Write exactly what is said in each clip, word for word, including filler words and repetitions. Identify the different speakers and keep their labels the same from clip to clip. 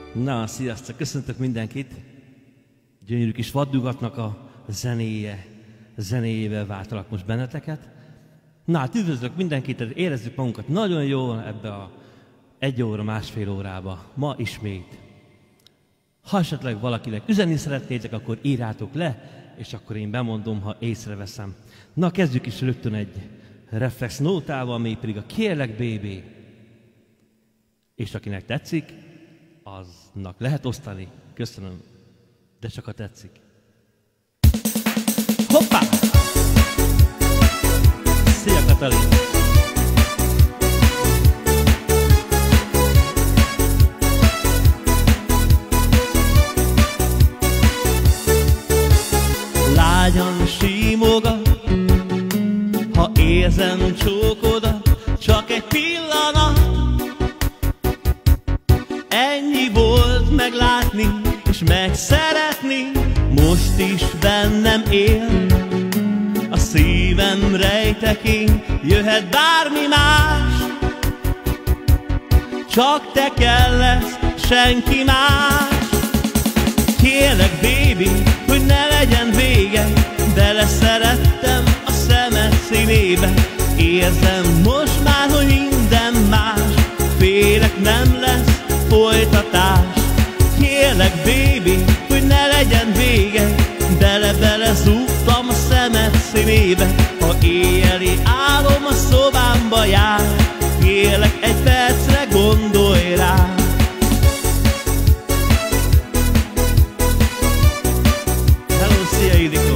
Speaker 1: Na, sziasztok! Köszöntök mindenkit! Gyönyörű kis vaddugatnak a zenéje, zenéjével váltalak most benneteket. Na, hát üdvözlök mindenkit, érezzük magunkat nagyon jól ebbe a egy óra, másfél órába. Ma ismét. Ha esetleg valakinek üzenni szeretnétek, akkor írjátok le, és akkor én bemondom, ha észreveszem. Na, kezdjük is rögtön egy reflex nótával, ami pedig a Kérlek bébé. És akinek tetszik, aznak lehet osztani. Köszönöm. De csak ha tetszik. Hoppá! Szia, Katalin! Lágyan simogat, ha érzem csókodat, csak egy pillanat. Ennyi volt meglátni és megszeretni, most is bennem él. A szívem rejtekén jöhet bármi más, csak te kell lesz, senki más. Kérlek, baby, hogy ne legyen vége, beleszerettem a szemed színébe. Érzem most már, hogy minden más, félek, nem lesz folytatás. Kérlek, baby, hogy ne legyen vége, bele-bele zúgtam a szemed színébe. Ha éjjeli álom a szobámba jár, kérlek, egy percre gondolj rá. Hello, szia, Idikó!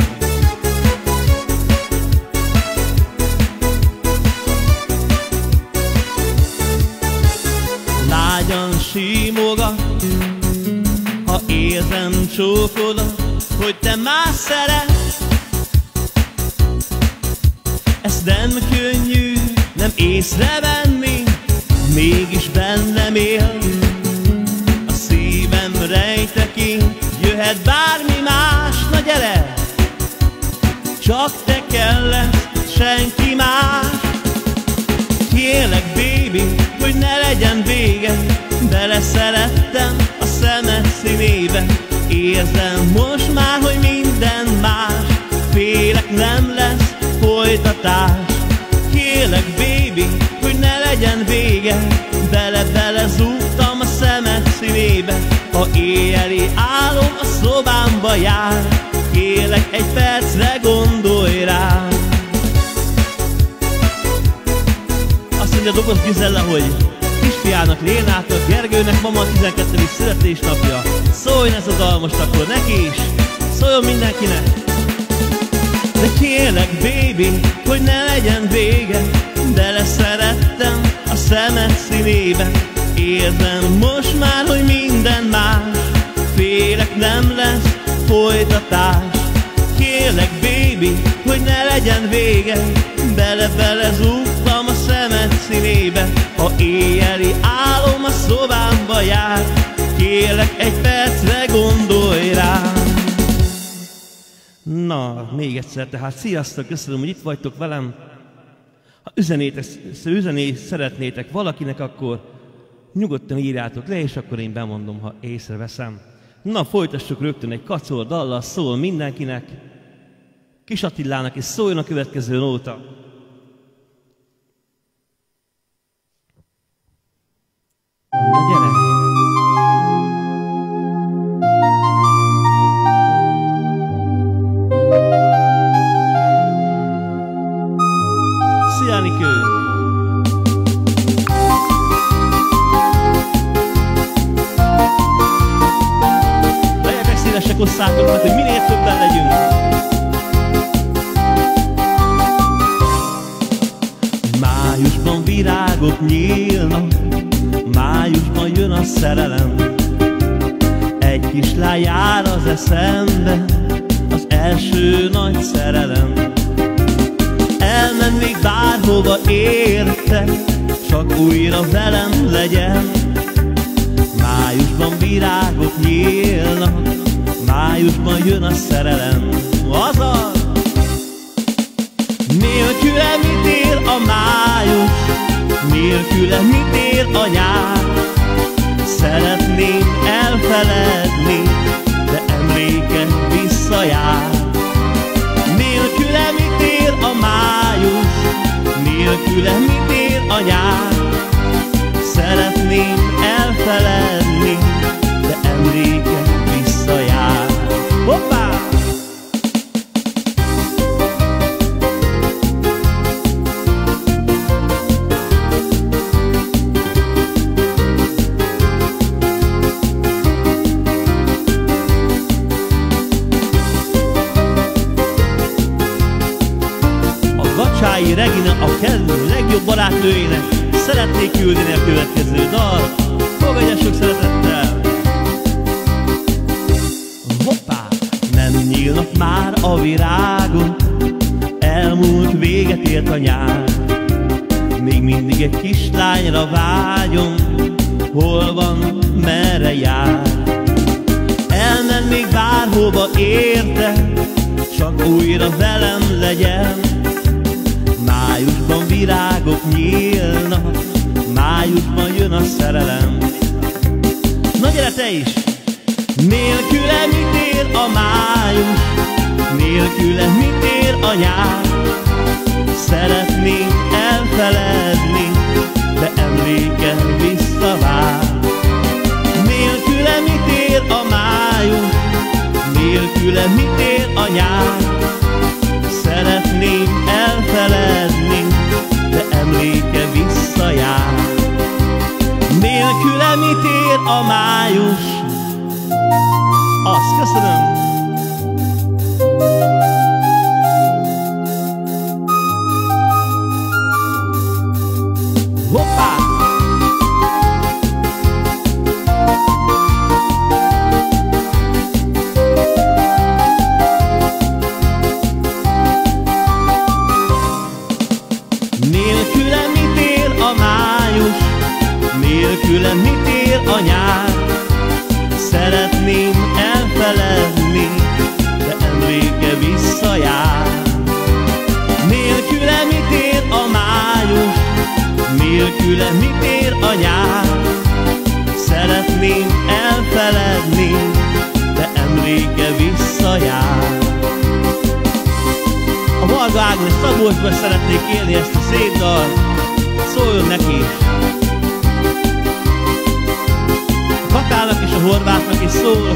Speaker 1: Lágyan simogat, ha érzem csókodat, hogy te más szeretsz. Ezt nem könnyű, nem észrevenni, mégis bennem él. A szívem rejtekén jöhet bármi más. Na gyere! Csak te kell lesz, senki más. Kérlek, baby, hogy ne legyen vége, beleszerettem a szemed színébe. Érzem most már, hogy minden más, félek, nem lesz folytatás. Kérlek, baby, hogy ne legyen vége, bele-bele zúgtam a szemed színébe. Ha éjjeli álom a szobámba jár, kérlek, egy percre gondolj rá. Azt mondja Doboz Gizella, hogy kisfiának, Lénától, Gergőnek mama a tizenkettedik születésnapja. Szóljon ez a dal most akkor neki is, szóljon mindenkinek. De kérlek, baby, hogy ne legyen vége, beleszerettem a szemed színébe. Érzem most már, hogy minden más, félek, nem lesz folytatás. Kérlek, baby, hogy ne legyen vége, bele-bele zúgtam a szemed színébe. Ha éjjeli álom a szobámba jár, kérlek, egy percre gondolj rá. Na, még egyszer, tehát sziasztok, köszönöm, hogy itt vagytok velem. Ha üzenétek, üzenést szeretnétek valakinek, akkor nyugodtan írjátok le, és akkor én bemondom, ha észreveszem. Na, folytassuk rögtön egy kacol dallal, szól mindenkinek. Kis Attilának is szóljon a következő nóta. Na gyere! Szia, Nikő! Legyetek szívesek, osszátok meg, hogy minél többen legyünk. Májusban virágok nyílnak, májusban jön a szerelem. Egy kislány jár az eszembe, az első nagy szerelem. Elmennék bárhova érte, csak újra velem legyen. Májusban virágok nyílnak, májusban jön a szerelem. Azaz! Nélküle mit ér a május, nélküle mit ér a nyár? Szeretném el elfeledni, de emléke visszajár. Nélküle mit ér a május, nélküle mit ér a nyár? Szeretném elfeledni, de emléke visszajár. Hoppá! Gacsái Regina a kellő legjobb barátnőjének szeretnék küldeni a következő dal. Fogadja sok szeretettel! Hoppá! Nem nyílnak már a virágok, elmúlt, véget ért a nyár. Még mindig egy kislányra vágyom, hol van, merre jár. Elmennék bárhova érte, csak újra velem legyen. Májusban virágok nyílnak, májusban jön a szerelem. Na gyere te is! Nélküle mit ér a május, nélküle mit ér a nyár? Szeretnénk elfeledni, de emléke visszavár. Nélküle mit ér a május, nélküle mit ér a nyár? Szeretném elfeledni, de emléke visszajár. Nélküle mit ér a május? Azt köszönöm! Hoppá! Nélküle mit ér a május, nélküle mit ér a nyár? Szeretném elfeledni, de emléke visszajár. Nélküle mit ér a május, nélküle mit ér a nyár? Szeretném elfeledni, de emléke visszajár. A Varga Ágnes Szabolcsban szeretnék élni ezt a szép dalt, szóljon neki is. A Katának és a Horvátnak is szól.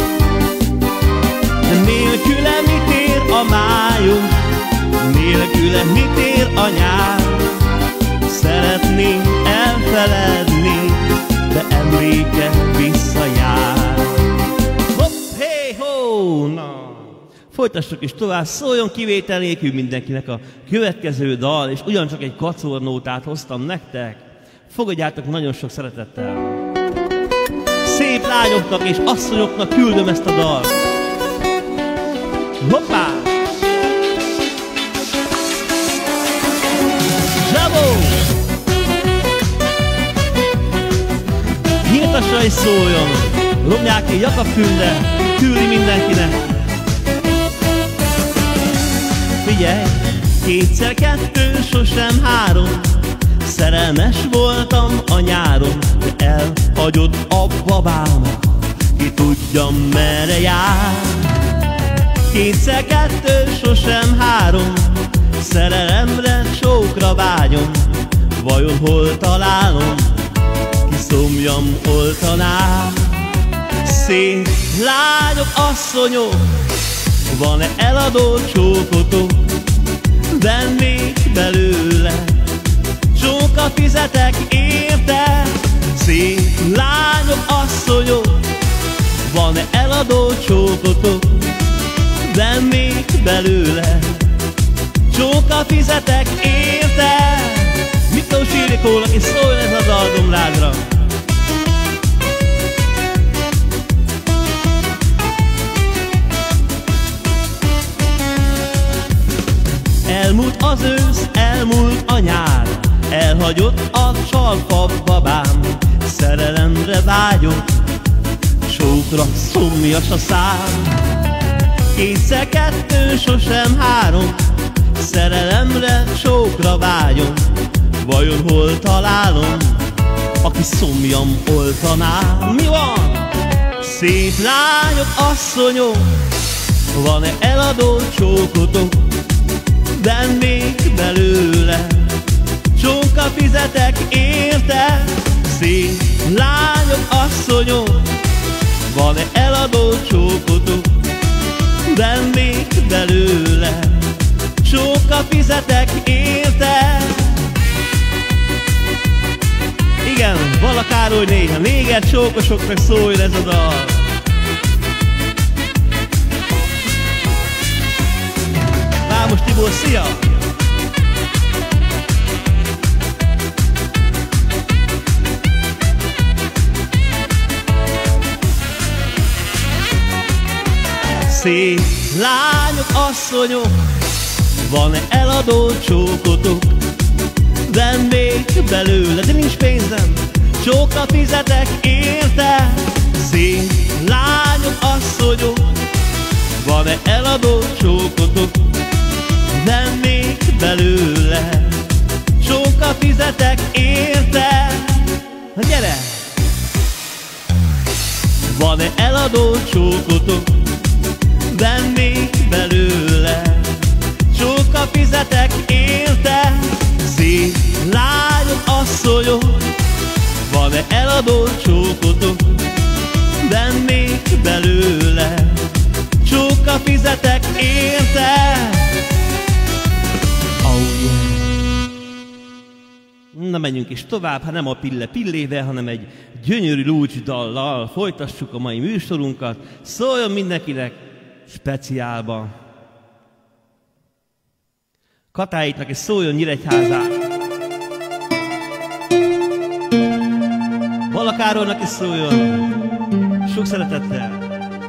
Speaker 1: De nélküle mit ér a május, nélküle mit ér a nyár? Szeretném elfeledni, de emléke visszajár. Hopp, hé, hó, na! Folytassuk is tovább, szóljon kivétel nélkül mindenkinek a következő dal, és ugyancsak egy kacornótát hoztam nektek. Fogadjátok nagyon sok szeretettel. Szép lányoknak és asszonyoknak küldöm ezt a dalt. Hoppá! Zsabó! Nyíltassa és szóljon! Romjáké Jakab Fünde küldi mindenkinek. Figyelj! Kétszer kettő, sosem három. Szerelmes voltam a nyáron, de elhagyott a babámat, ki tudja merre jár. Kétszer kettő, sosem három. Szerelemre, csókra vágyom, vajon hol találom, ki szomjam oltaná. Szép lányok, asszonyok, van-e eladó csókotok? Vennék belőle, csóka fizetek érte. Szép lányok, asszonyok, van-e eladó csókotok? Vennék belőle, csóka fizetek érte. Miklós Ildikónak is szóljon ez az albumládra. Elmúlt az ősz, elmúlt a nyár, elhagyott a csalfa babám. Szerelemre vágyom, csókra szomjas a szám. Kétszer kettő, sosem három. Szerelemre, csókra vágyom, vajon hol találom, aki szomjam oltaná. Mi van? Szép lányok, asszonyok, van-e eladó csókotok? Vennék belőle, csókkal fizetek érte. Szép lányok, asszonyok, van-e eladó csókotok? Vennék belőle, csókkal fizetek érte. Igen, Balla Károly néha néger csókosoknak szóljon ez a dal. Vámos Tibor, szia! Szép lányok, asszonyok, van-e eladó csókotok? Vennék belőle, de nincs pénzem, csókkal fizetek érte. Szép lányok, asszonyok, van-e eladó csókotok? Vennék belőle, csókkal fizetek érte. Na gyere! Van-e eladó csókotok? Vennék belőle, csókkal fizetek érte. Szép lányok, asszonyok, van-e eladó csókotok? Vennék belőle, csókkal fizetek érte. Oh, yeah. Na menjünk is tovább, hát nem a Pille Pillével, hanem egy gyönyörű Lúcs dallal folytassuk a mai műsorunkat. Szóljon mindenkinek speciálba. Katáitnak is szóljon Nyíregyházán. Balla Károlynak is szóljon. Sok szeretettel.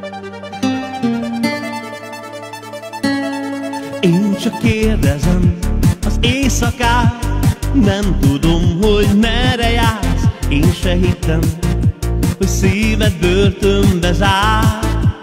Speaker 1: Én csak kérdezem az éjszakát, nem tudom, hogy merre jársz. Én se hittem, hogy szíved börtönbe zár.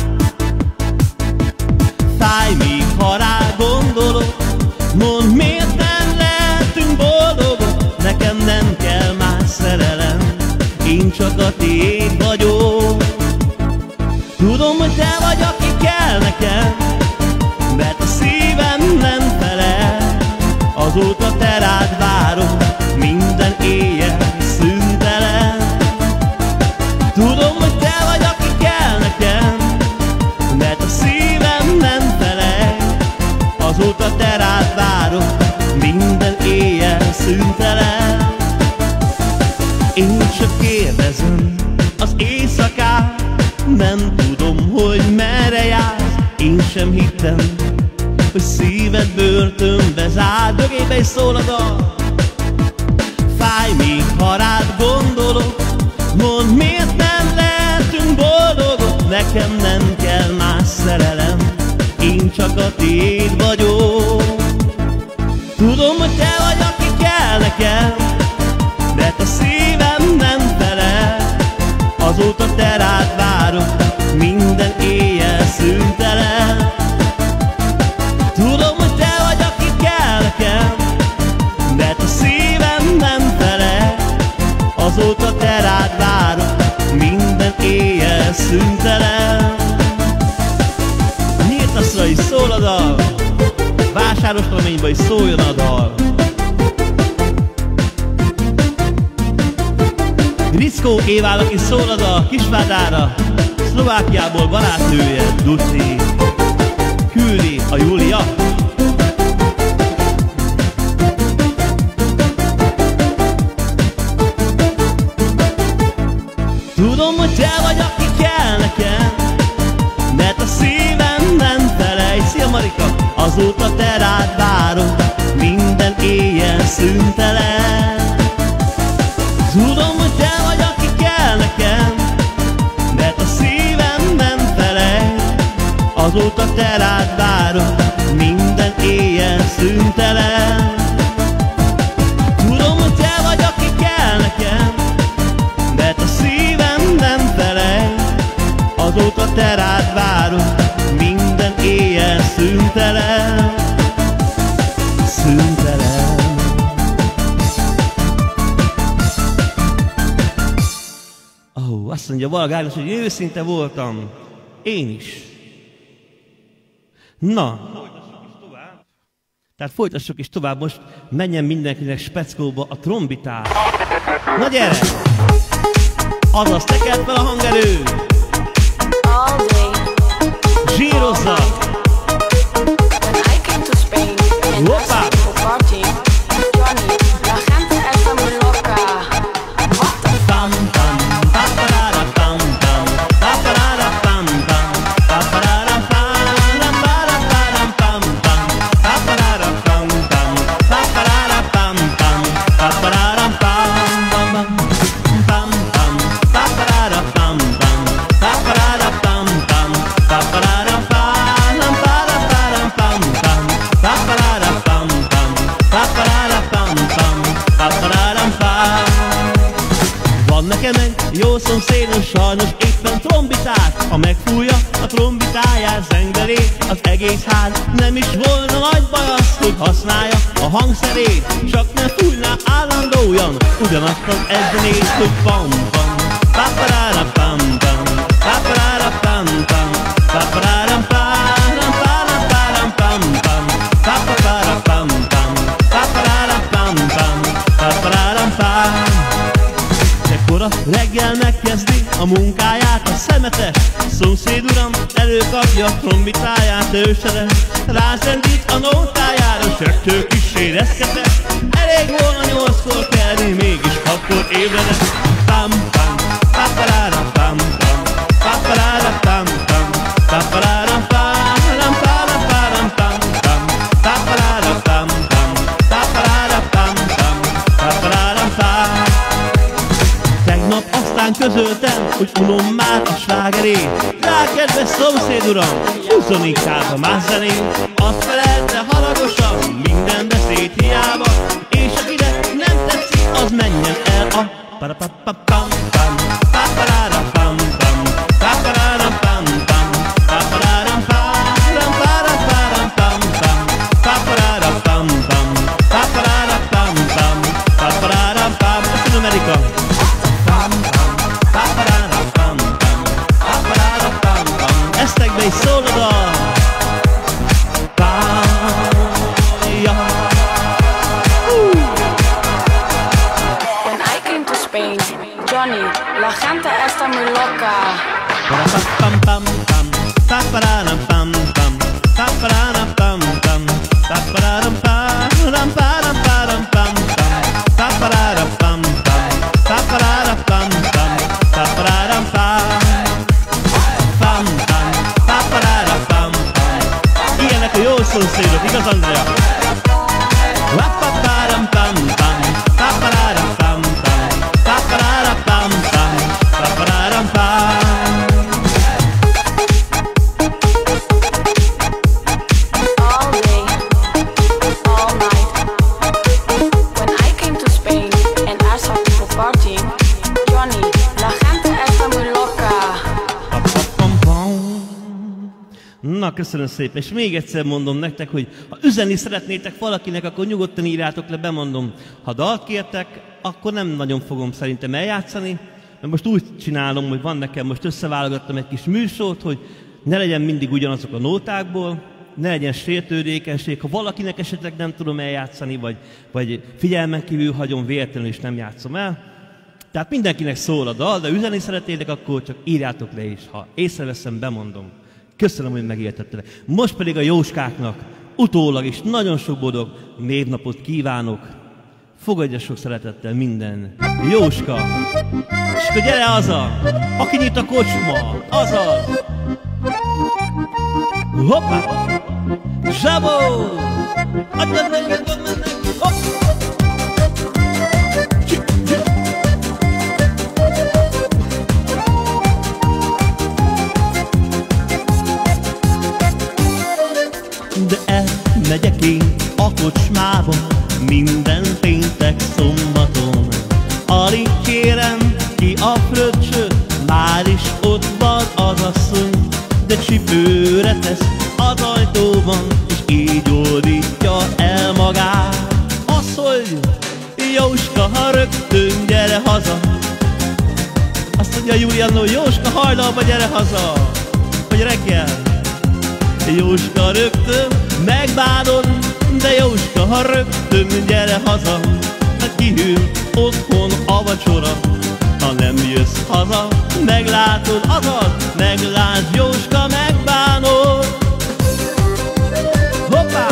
Speaker 1: Fáj még, ha rá gondolok, mondd, miért nem lehetünk boldogok? Nekem nem kell más szerelem, én csak a tiéd vagyok. Tudom, hogy te vagy, aki kell nekem, mert a szívem nem felel. Azóta te rád várok, minden éjjel szüntelen. Tudom, hogy te vagy, aki kell nekem, mert a szívem nem felel. Azóta te rád várok, minden éjjel szüntelen. Én csak kérdezem az éjszakát, nem tudom, hogy merre jársz. Én sem hittem, hogy szíved börtönbe zár. Dögébe is szól a dal. Fáj még, ha rád gondolok, mondd, miért nem lehetünk boldogok? Nekem nem kell más szerelem, én csak a tiéd vagyok. Tudom, hogy te vagy, aki kell nekem, mert a szívem nem felel. Azóta te rád várok, minden éjjel szüntelen. Tudom, hogy te vagy, aki kell nekem, mert a szívem nem felel. Azóta te rád várok, minden éjjel szüntelen. Nyírtaszra is szól a dal, Vásárostalományba is szóljon a dal. Grickó Évának is szól a dal, Kisvárdára, Szlovákiából barátnője, Duci. Küldi a Júlia. Tudom, hogy te vagy, aki kell nekem, mert a szívem nem felej. Szia Marika! Azóta te rád várok, minden éjjel szüntelen. Tudom, hogy te vagy, aki kell nekem, mert a szívem nem felej. Azóta te rád várok, minden éjjel szüntelen. Tudom, hogy te vagy, aki kell nekem, mert a szívem nem felej. Azóta te rád várok, minden éjjel szüntelen. Szüntelen. Ó, azt mondja mondja Varga Ágnes, hogy őszinte voltam. Én is. Na, folytassuk is tovább. Tehát folytassuk is tovább, most menjen mindenkinek speckóba a trombitát. Na gyere! Azaz, tekerd fel a hangerő! Zsírozza! Hoppá! Jó szomszédos sajnos éppen trombitát, ha megfújja a trombitáját, zengvelé az egész ház. Nem is volna nagy baj az, hogy használja a hangszerét, csak ne fújná állandóan ugyanazt az ezzenét, hogy pam pam, paparára pam pam, paparára pam pam, paparára pam pam, pam pam, paparára pam pam, paparára pam pam, paparára pam. Ekkora reggel megkezdi a munkáját a szemetes szomszéd uram, előkapja a trombitáját őseres, rázendít a nótájára, söktő kis érezketes. Elég volna nyolckor kelni, mégis akkor ébredett. Pam pam, paparára pam pam, paparára pam pam, paparára pam pam, pam pam, paparára pam pam, paparára pam pam, paparára pam. Tegnap aztán közöltem, hogy unom már a slágerét. Rá kedves szomszéd uram, húzzon inkább a más zenét. Azt felelte halagosan, minden beszéd hiába, és akinek nem tetszik, az menjen el a parapapapam pam, paparára pam pam, paparára pam pam, paparára pam pam, pam pam, paparára pam pam, paparára pam pam, paparára pam. Köszönöm, Erika! Esztekbe is szól oda!
Speaker 2: When I came to Spain, Johnny, la gente está muy loca.
Speaker 1: Pam pam pam, paparam pam pam, paparam pam pam, paparam pam pam, paparam pam pam, paparam pam pam, paparam pam pam, paparam pam. Ilyenek a jó szomszédok, igaz, Andrea? Paparam pam pam, paparam pam pam, paparam pam pam, paparam pam.
Speaker 2: All day, all night. When I came to Spain and I saw people partying, Johnny, la gente está muy loca.
Speaker 1: Na, köszönöm szépen, és még egyszer mondom nektek, hogy ha üzenni szeretnétek valakinek, akkor nyugodtan írjátok le, bemondom. Ha dalt kértek, akkor nem nagyon fogom szerintem eljátszani, mert most úgy csinálom, hogy van nekem, most összeválogattam egy kis műsort, hogy ne legyen mindig ugyanazok a nótákból, ne legyen sértődékenység, ha valakinek esetleg nem tudom eljátszani, vagy, vagy figyelmen kívül hagyom véletlenül és nem játszom el. Tehát mindenkinek szól a dal, de üzenni szeretnétek, akkor csak írjátok le is, ha észreveszem, bemondom. Köszönöm, hogy megértettetek. Most pedig a Jóskáknak utólag is nagyon sok boldog névnapot kívánok. Fogadja sok szeretettel minden Jóska. És akkor gyere haza, aki nyit a kocsma, azaz. Hoppá! Zsabó! Adjad meg, hopp! De elmegyek én a kocsmába minden péntek szombaton. Alig kérem ki a fröccsöt, már is ott van az asszony, de csipőre tesz az ajtóban, és így oldítja el magát. Az, hogy Jóska, ha rögtön gyere haza, azt Ja, Juliano, Jóska, hajnalba gyere haza, hogy reggel. Jóska, rögtön megbánod, de Jóska, ha rögtön gyere haza, hát kihűl otthon a vacsora. Ha nem jössz haza, meglátod, azaz, meglásd, Jóska, megbánod. Hoppá!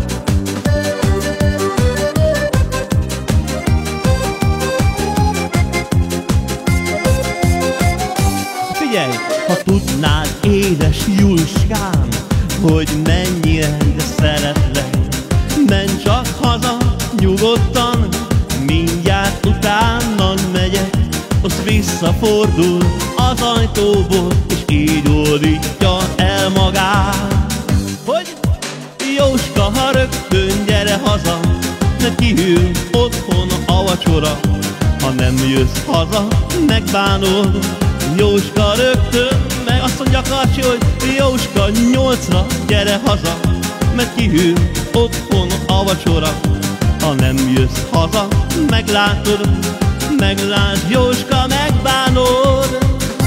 Speaker 1: Figyelj, ha tudnád, édes Juliskám, hogy mennyire szeretlek, menj csak haza nyugodtan, mindjárt utánad megyek. Az visszafordul az ajtóból, és így ordítja el magát, hogy Jóska, ha rögtön gyere haza, mert kihűl otthon a vacsora. Ha nem jössz haza, megbánod, Jóska, rögtön, meg azt mondja Karcsi, hogy Jóska, nyolcra gyere haza, mert kihűl otthon a vacsora. Ha nem jössz haza, meglátod, meglásd, Jóska, megbánod.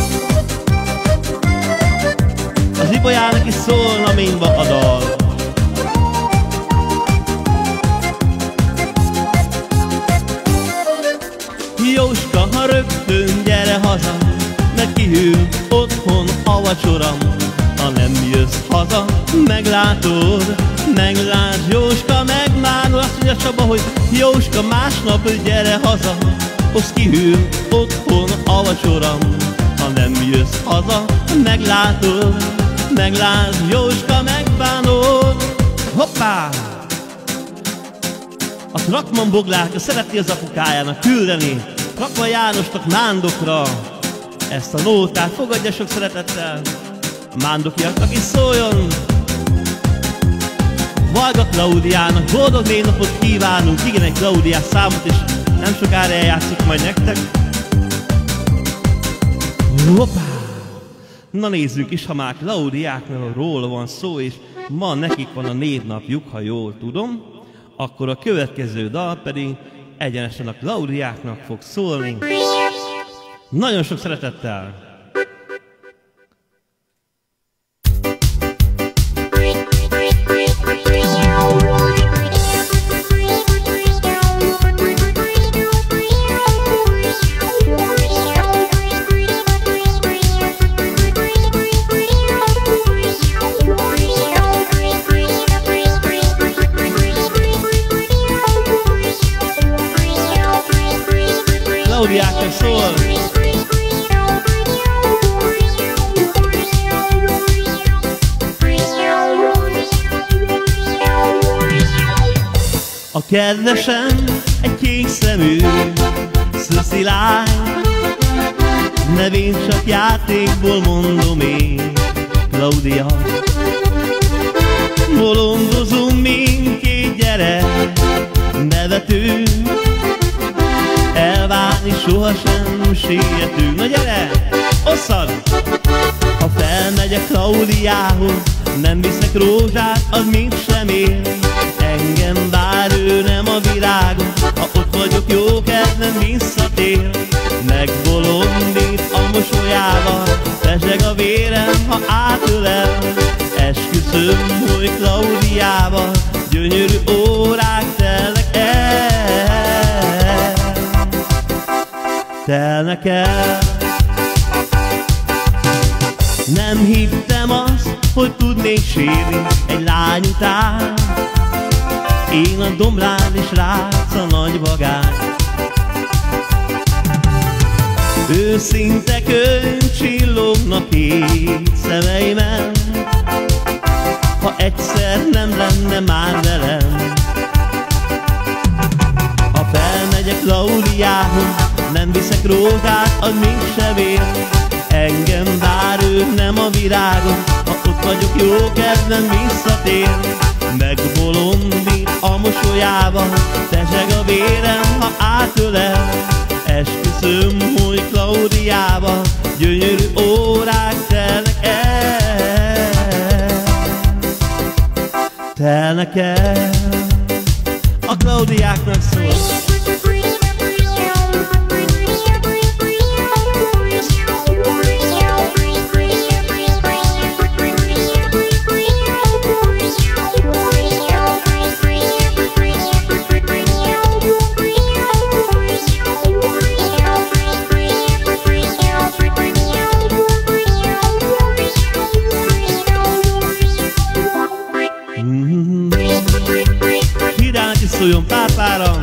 Speaker 1: Az Ibolyának is szólna mindba a dal. Jóska, ha rögtön gyere haza, mert kihűl otthon a vacsora. Ha nem jössz haza, meglátod, meglásd, Jóska, megbánod. Azt mondja Csaba, hogy Jóska, másnap gyere haza, az kihűl otthon a vacsora. Ha nem jössz haza, meglátod, meglásd, Jóska, megbánod. Hoppá! A Trakman Boglárka szereti az apukájának küldeni Trakman Jánosnak, Mándokra ezt a nótát. Fogadja sok szeretettel a mándokiaknak is szóljon. Varga Klaudiának boldog névnapot kívánunk. Igen, egy Klaudiás számot, és nem sokára eljátszik majd nektek. Hoppá! Na nézzük is, ha már Klaudiákról van szó, és ma nekik van a névnapjuk, ha jól tudom, akkor a következő dal pedig egyenesen a Klaudiáknak fog szólni. Nagyon sok szeretettel! Klaudiáknak szól! A kedvesem egy kék szemű szuszi lány, nevén csak játékból mondom én, Klaudia. Bolondozunk mindkét gyerek, nevetünk, elválni sohasem sietünk. Na gyere, osszad! Ha felmegyek Klaudiához, nem viszek rózsát, az mind sem ér. Engem vár ő nem a virágon, ha ott vagyok jó kedvem visszatér. Megbolondít a mosolyával, peseg a vérem, ha átölel. Esküszöm, hogy Klaudiával gyönyörű órák telnek el, telnek el. Nem hittem azt, hogy tudnék sírni egy lány után. Én a dombrán is látsz a nagy vagát. Őszinte könyv csillognak két szemeimen, ha egyszer nem lenne már velem. Ha felmegyek Klaudiához, nem viszek rózsát, az mégsem ér. Engem vár ő nem a virágon, ha ott vagyok jó kedvem visszatér. Megbolondít a mosolyában, peseg a vérem, ha átölel. Esküszöm, hogy Klaudiában gyönyörű órák telnek el, telnek el. A Klaudiáknak szól. szóljon pápára.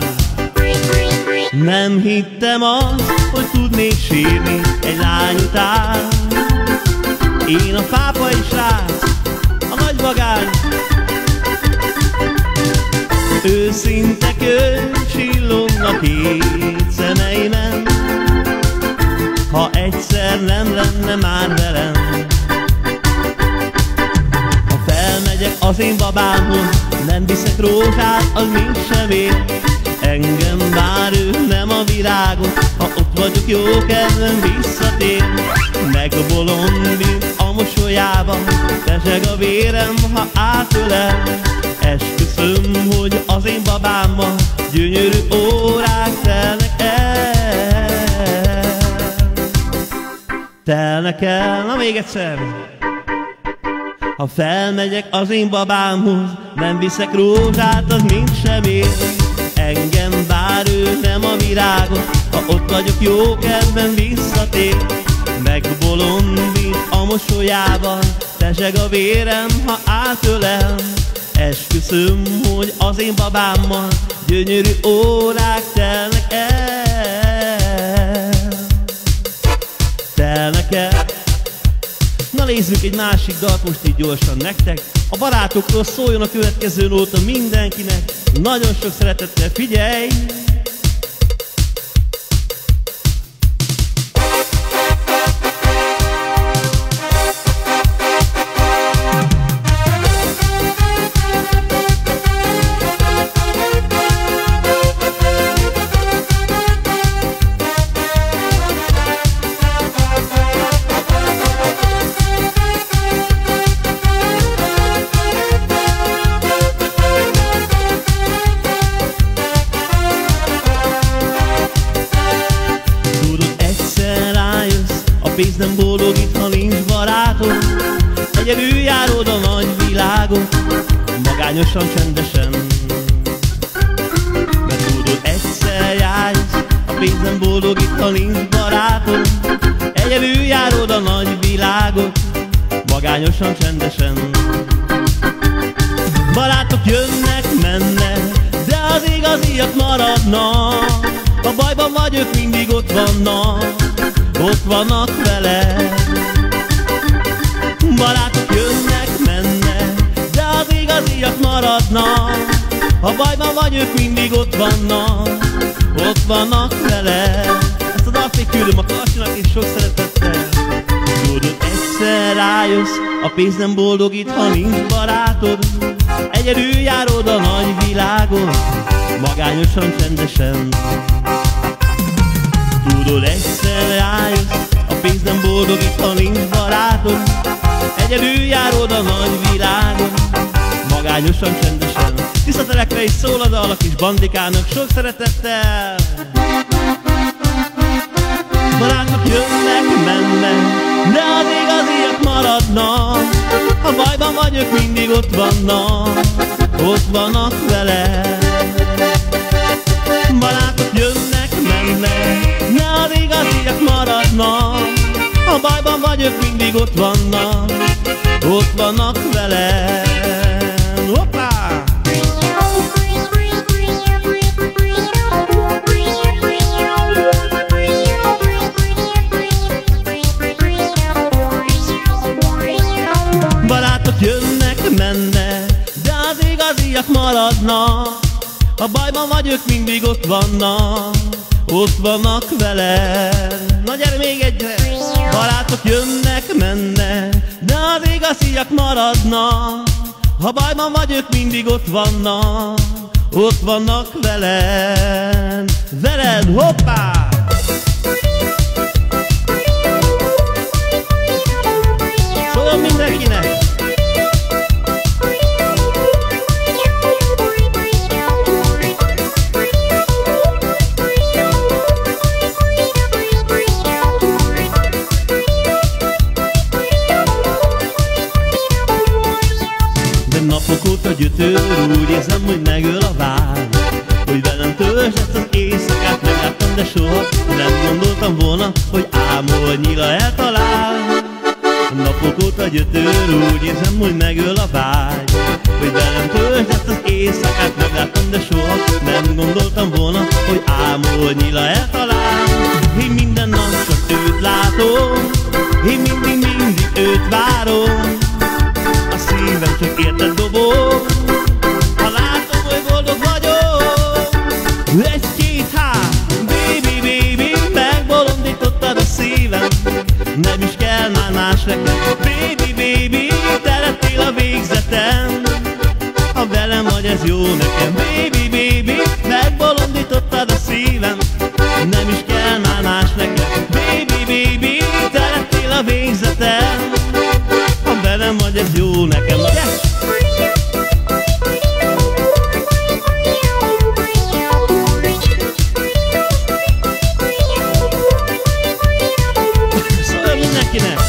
Speaker 1: Nem hittem azt, hogy tudnék sírni egy lány után. Én a pápai srác, a nagy vagány. Őszinte könyv csillognak két szemeimen. Ha egyszer nem lenne már velem. Ha felmegyek az én babámhoz, nem viszek rózsát, az nincs sem ér. Engem bár ő nem a virágot, ha ott vagyok jó kedvem visszatér. Megbolondít a mosolyában, peseg a vérem, ha átölel. Esküszöm, hogy az én babámmal gyönyörű órák telnek el. Telnek el, na még egyszer. Ha felmegyek az én babámhoz, nem viszek rózsát, az nincs sem ér. Engem bár ő nem a virágot, ha ott vagyok jó kedvem visszatér. Megbolondít a mosolyában, teseg a vérem, ha átölel. Esküszöm, hogy az én babámmal gyönyörű órák telnek el. Telnek el. Na nézzük egy másik dalt most így gyorsan nektek. A barátokról szóljon a következő nóta mindenkinek. Nagyon sok szeretettel, figyelj! Pénz nem boldogít, ha nincs barátod. Egyedül járod a nagy világot, magányosan, csendesen. Mert tudod, egyszer jársz, a pénz nem boldogít, ha nincs barátod. Egyedül járod a nagy világot, magányosan, csendesen. Barátok jönnek, mennek, de az igaziak maradnak. Ha bajban vagy, ők mindig ott vannak, ott vannak vele. Barátok jönnek, mennek, de az igaziak maradnak. Ha bajban vagy, ők mindig ott vannak, ott vannak vele. Ezt a dalt még küldöm a Karsinak és sok szeretettel. Tudod, egyszer rájössz, a pénz nem boldogít, ha nincs barátod. Egyedül járod a nagy világot, magányosan, csendesen. Tudod, egyszer rájössz, a pénz nem boldogít, ha nincs barátod. Egyedül járod a nagy világon, magányosan, csendesen. Tisztatelekre is szól a dal a kis bandikának sok szeretettel. Barátok jönnek, mennek, de az igaziak maradnak. Ha bajban vagy, ők mindig ott vannak, ott vannak vele. Barátok jönnek, mennek, de az igaziak maradnak. Ha bajban vagy, ők mindig ott vannak, ott vannak vele. Hoppá! Barátok jönnek, mennek, de az igaziak maradnak. Ha bajban vagy, ők mindig ott vannak, ott vannak veled. Na gyere még egyre! Barátok jönnek, mennek, de az igaziak maradnak. Ha bajban vagy, ők mindig ott vannak, ott vannak veled. Veled, hoppá! Szóljon mindenkinek! Napok óta gyötör, úgy érzem, hogy megöl a vágy. Hogy velem töltsd ezt az éjszakát, megláttam, de soha nem gondoltam volna, hogy álmod nyíla eltalál. Napok óta gyötör, úgy érzem, hogy megöl a vágy. hogy velem töltsd ezt az éjszakát. Megláttam, de soha nem gondoltam volna, hogy álmodnyira eltalál. Én minden nap csak őt látom, én mindig, mindig őt várom. A szívem csak érted dobog, ha látom, hogy boldog vagyok. Egy-két hát, baby, baby, megbolondítottad a szívem. Nem is kell már más nekem, baby, baby, te lettél a végzetem. Ha velem vagy, ez jó nekem, baby, baby, megbolondítottad a szívem. Nem is kell már más nekem, baby, baby, te lettél a végzetem. Ha velem vagy, ez jó nekem, ugye? Szóljon mindenkinek!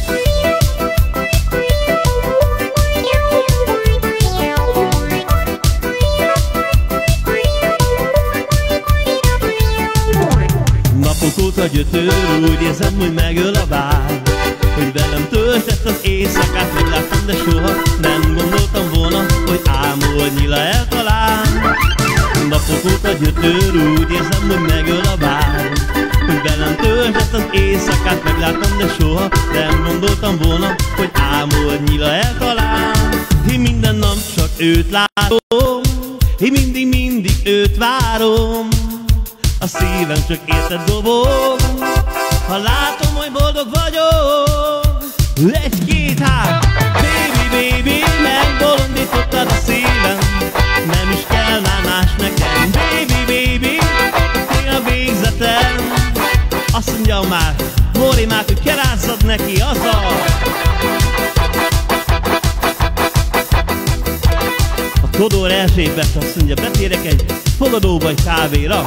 Speaker 1: Napok óta gyötör, úgy érzem, hogy megöl a vágy, hogy velem töltsd ezt az éjszakát. Megláttam, de soha nem gondoltam volna, hogy álmodnyira eltalál. Napok óta gyötör, úgy érzem, hogy megöl a vágy, hogy velem töltsd ezt az éjszakát. Megláttam, de soha nem gondoltam volna, hogy álmodnyira eltalál. Én minden nap csak őt látom, én mindig, mindig őt várom. A szívem csak érted dobog, ha látom, hogy boldog vagyok. Egy-két hát, baby, baby, megbolondítottad a szívem. Nem is kell már más nekem, baby, baby, én a végzetem. Azt mondja már, Móri már, hogy kerázzad neki, azzal. A Todor Erzsébet azt mondja, betérek egy fogadóba egy kávéra.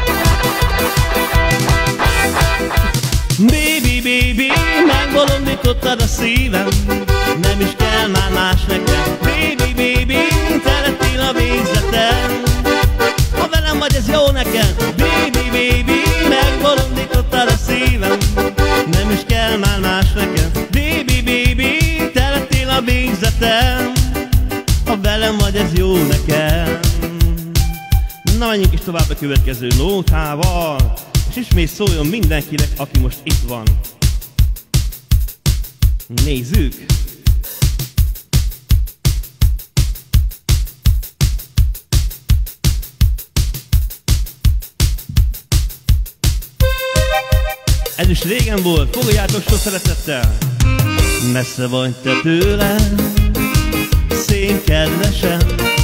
Speaker 1: Baby, baby, megbolondítottad a szívem. Nem is kell már más nekem, baby, baby, te lettél a végzetem. Ha velem vagy, ez jó nekem, baby, baby, megbolondítottad a szívem. Nem is kell már más nekem, baby, baby, te lettél a végzetem. Ha velem vagy, ez jó nekem. Na, menjünk is tovább a következő nótával, és ismét szóljon mindenkinek, aki most itt van. Nézzük! Ez is régen volt, fogadjátok sok szeretettel! Messze vagy te tőlem, szép kedvesem,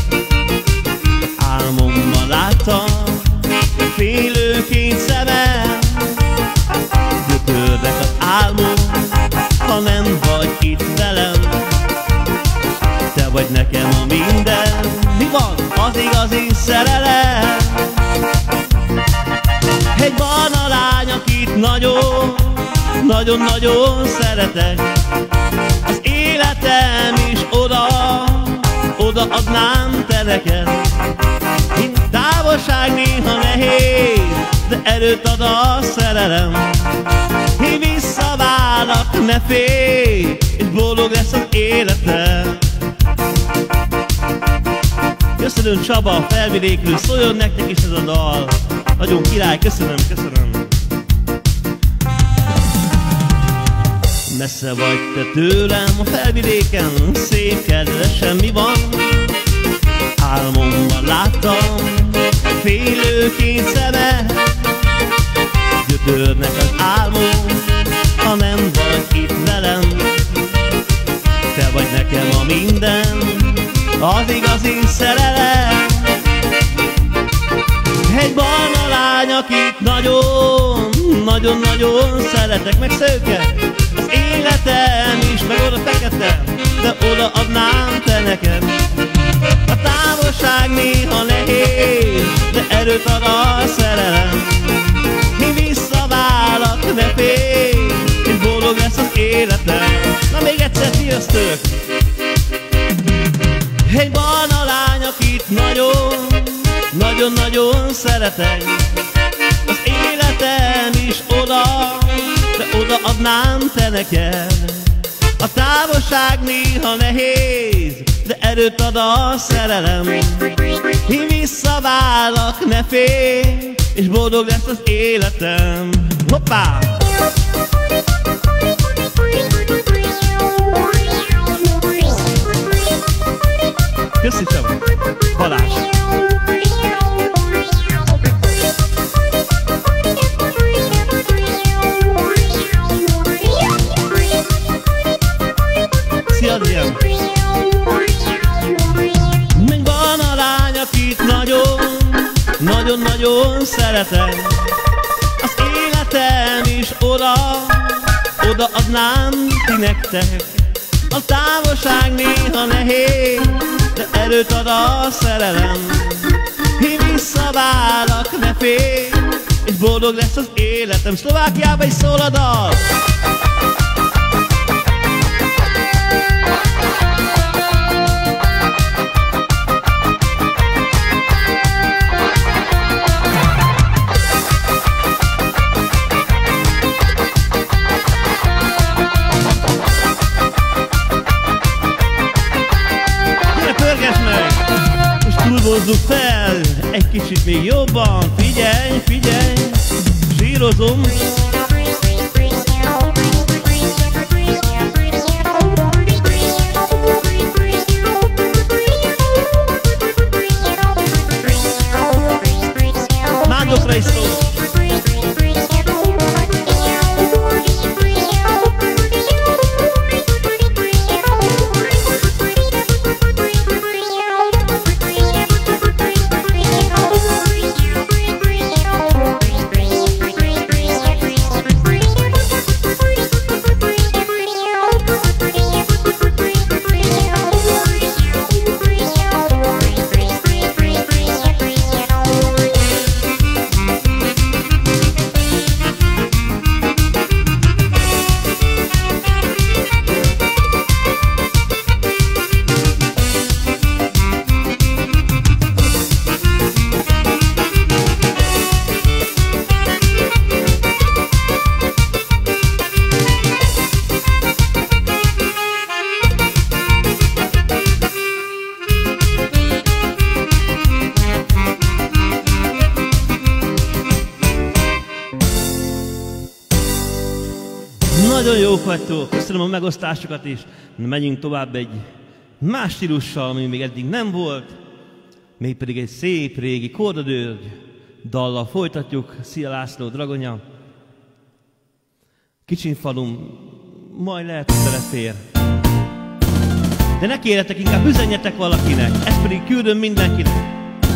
Speaker 1: álmomban láttam, félőként szemem. Gyötörnek az álmom, ha nem vagy itt velem. Te vagy nekem a minden, mi van az igazi szerelem? Egy barna lány, akit nagyon, nagyon-nagyon szeretek. Az életem is oda, oda adnám te neked. Távolság néha nehéz, de erőt ad a szerelem. Én visszaválok, ne félj, és boldog lesz az életem. Köszönöm Csaba, a Felvidékről, szóljon nektek is ez a dal. Nagyon király, köszönöm, köszönöm. Messze vagy te tőlem, a Felvidéken, szép kedvesem, mi van? Álmomban láttam, félőként szeme. Gyötörnek az álmom, ha nem vagy itt velem. Te vagy nekem a minden, az igazi szerelem. Egy barna lány, akit nagyon, nagyon-nagyon szeretek. Meg szőke, az életem is, meg oda fekete, de oda adnám te nekem. A távolság néha nehéz, de erőt ad a szerelem. Én visszaválok, ne félj, és boldog lesz az életem. Na még egyszer sziasztok! Egy barna lány, akit nagyon, nagyon-nagyon szeretek. Az életem is oda, de oda adnám te neked. A távolság néha nehéz, de erőt ad a szerelem. Én visszaválok, ne félj, és boldog lesz az életem. Hoppá! Köszi Csaba! Balázs! Szia, Adrián! Még van a lány, akit nagyon, nagyon-nagyon szeretem. Az életem is oda, oda adnám ti nektek. A távolság néha nehéz, de erőt ad a szerelem. Én visszaválok, ne félj, és boldog lesz az életem. Szlovákiában is szól a dal. Turbozzuk fel, egy kicsit még jobban. Figyelj, figyelj, zsírozom. Mándokra is szól. Nagyon jók vagytok, köszönöm a megosztásokat is. Megyünk tovább egy más stílussal, ami még eddig nem volt. Mégpedig egy szép régi Korda György dallal folytatjuk. Szia László, Dragonya. Kicsin falum, majd lehet, hogy belefér. De ne kérjetek, inkább üzenjetek valakinek, ezt pedig küldöm mindenkinek.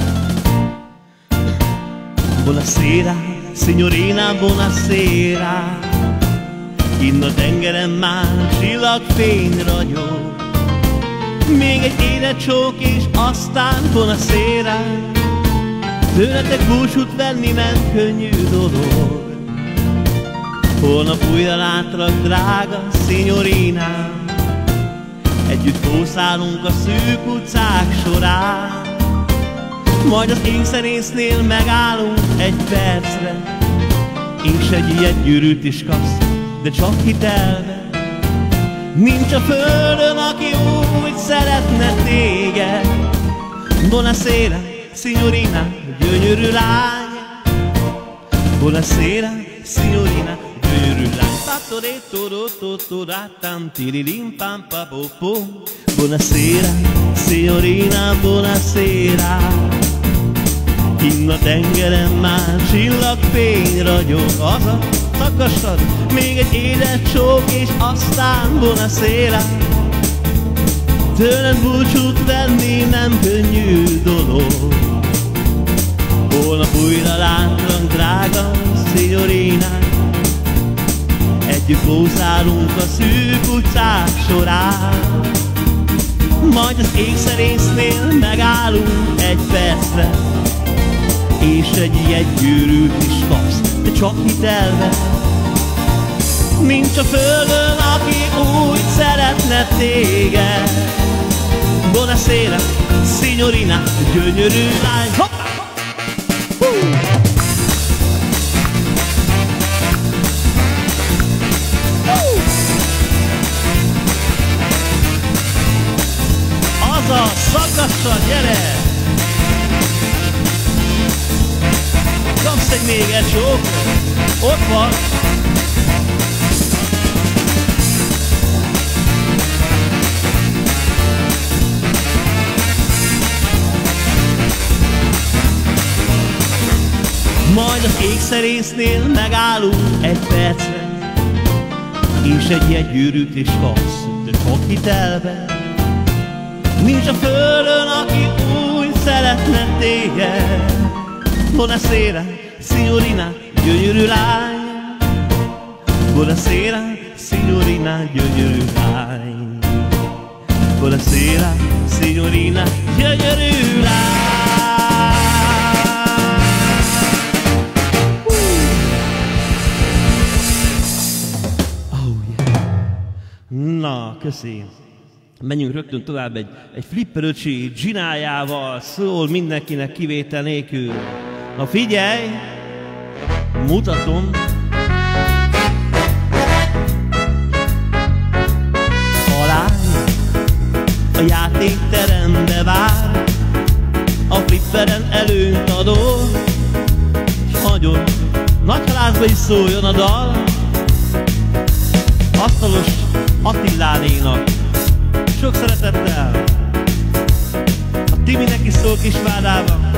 Speaker 1: Buonasera, signorina, buonasera. Kinn a tengeren már csillagfény ragyog. Még egy édes csók és aztán buonasera. Tőletek búcsút venni nem könnyű dolog. Holnap újra látlak, drága signorinám. Együtt kószálunk a szűk utcák során. Majd az ékszerésznél megállunk egy percre, és egy ilyet gyűrűt is kapsz, de csak hitelve. Nincs a földön, aki úgy szeretne téged. Buonasera, signorina, gyönyörű lány. Buonasera, signorina, gyönyörű lány. Buonasera, signorina, buonasera. Kinn a tengeren már csillagfény ragyog. Az a szakasztad, még egy édes csók, és aztán buonasera. Tőled búcsút venni nem könnyű dolog. Holnap újra látlak, drága signorinám. Együtt kószálunk a szűk utcák során. Majd az ékszerésznél megállunk egy percre, és egy jegygyűrűt is kapsz, de csak hitelve. Nincs a földön, aki úgy szeretne téged. Buonasera, signorina, gyönyörű lány. Hoppá! Hú! Raggasszal, gyere! Kapsz egy még egy csók? Ott van! Majd az ékszerésznél megállunk egy percre, és egy ilyen gyűrűt is kapsz, de csak hitelbe. Nincs a földön, aki úgy szeretne téged. Buonasera, signorina, gyönyörű lány. Buonasera, signorina, gyönyörű lány. Buonasera, signorina, gyönyörű lány. Na, köszi. Menjünk rögtön tovább egy, egy Flipper öcsi Ginájával, szól mindenkinek kivétel nélkül. Na figyelj, mutatom. A lány a játékterembe vár, a Flipperen előnyt adó, s hagyom, nagy halászba is szóljon a dal. Asztalos Attilánénak sok szeretettel, a Timinek is szól Kisvárdában.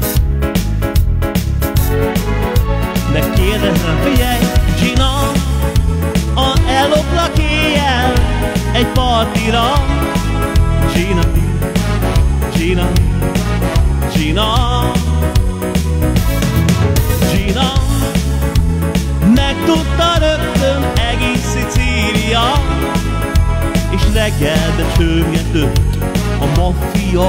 Speaker 1: De kérdezem, figyelj, Gina, a eloplak éjjel egy partira. Gina, Gina, Gina, Gina, megtudta rögtön egész Szicília, és reggelbe csörgetett a maffia.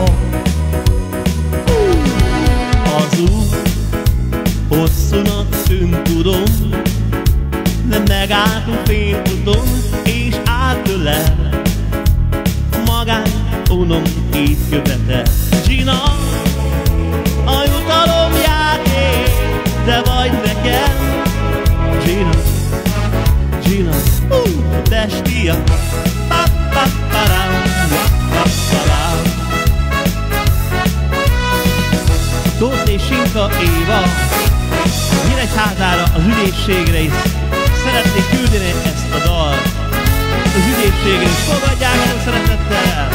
Speaker 1: Az út hosszúnak tűnt, tudom, de megálltunk félúton, és áttőle a magány unom így követel. Gina, a jutalom játék, te vagy nekem. Gina, Gina, uh, bestia. Tóth és Sinka Éva Nyíregyházára, az ügyészségre is szeretnék küldeni ezt a dalt. Az ügyészségre is fogadják el szeretettel.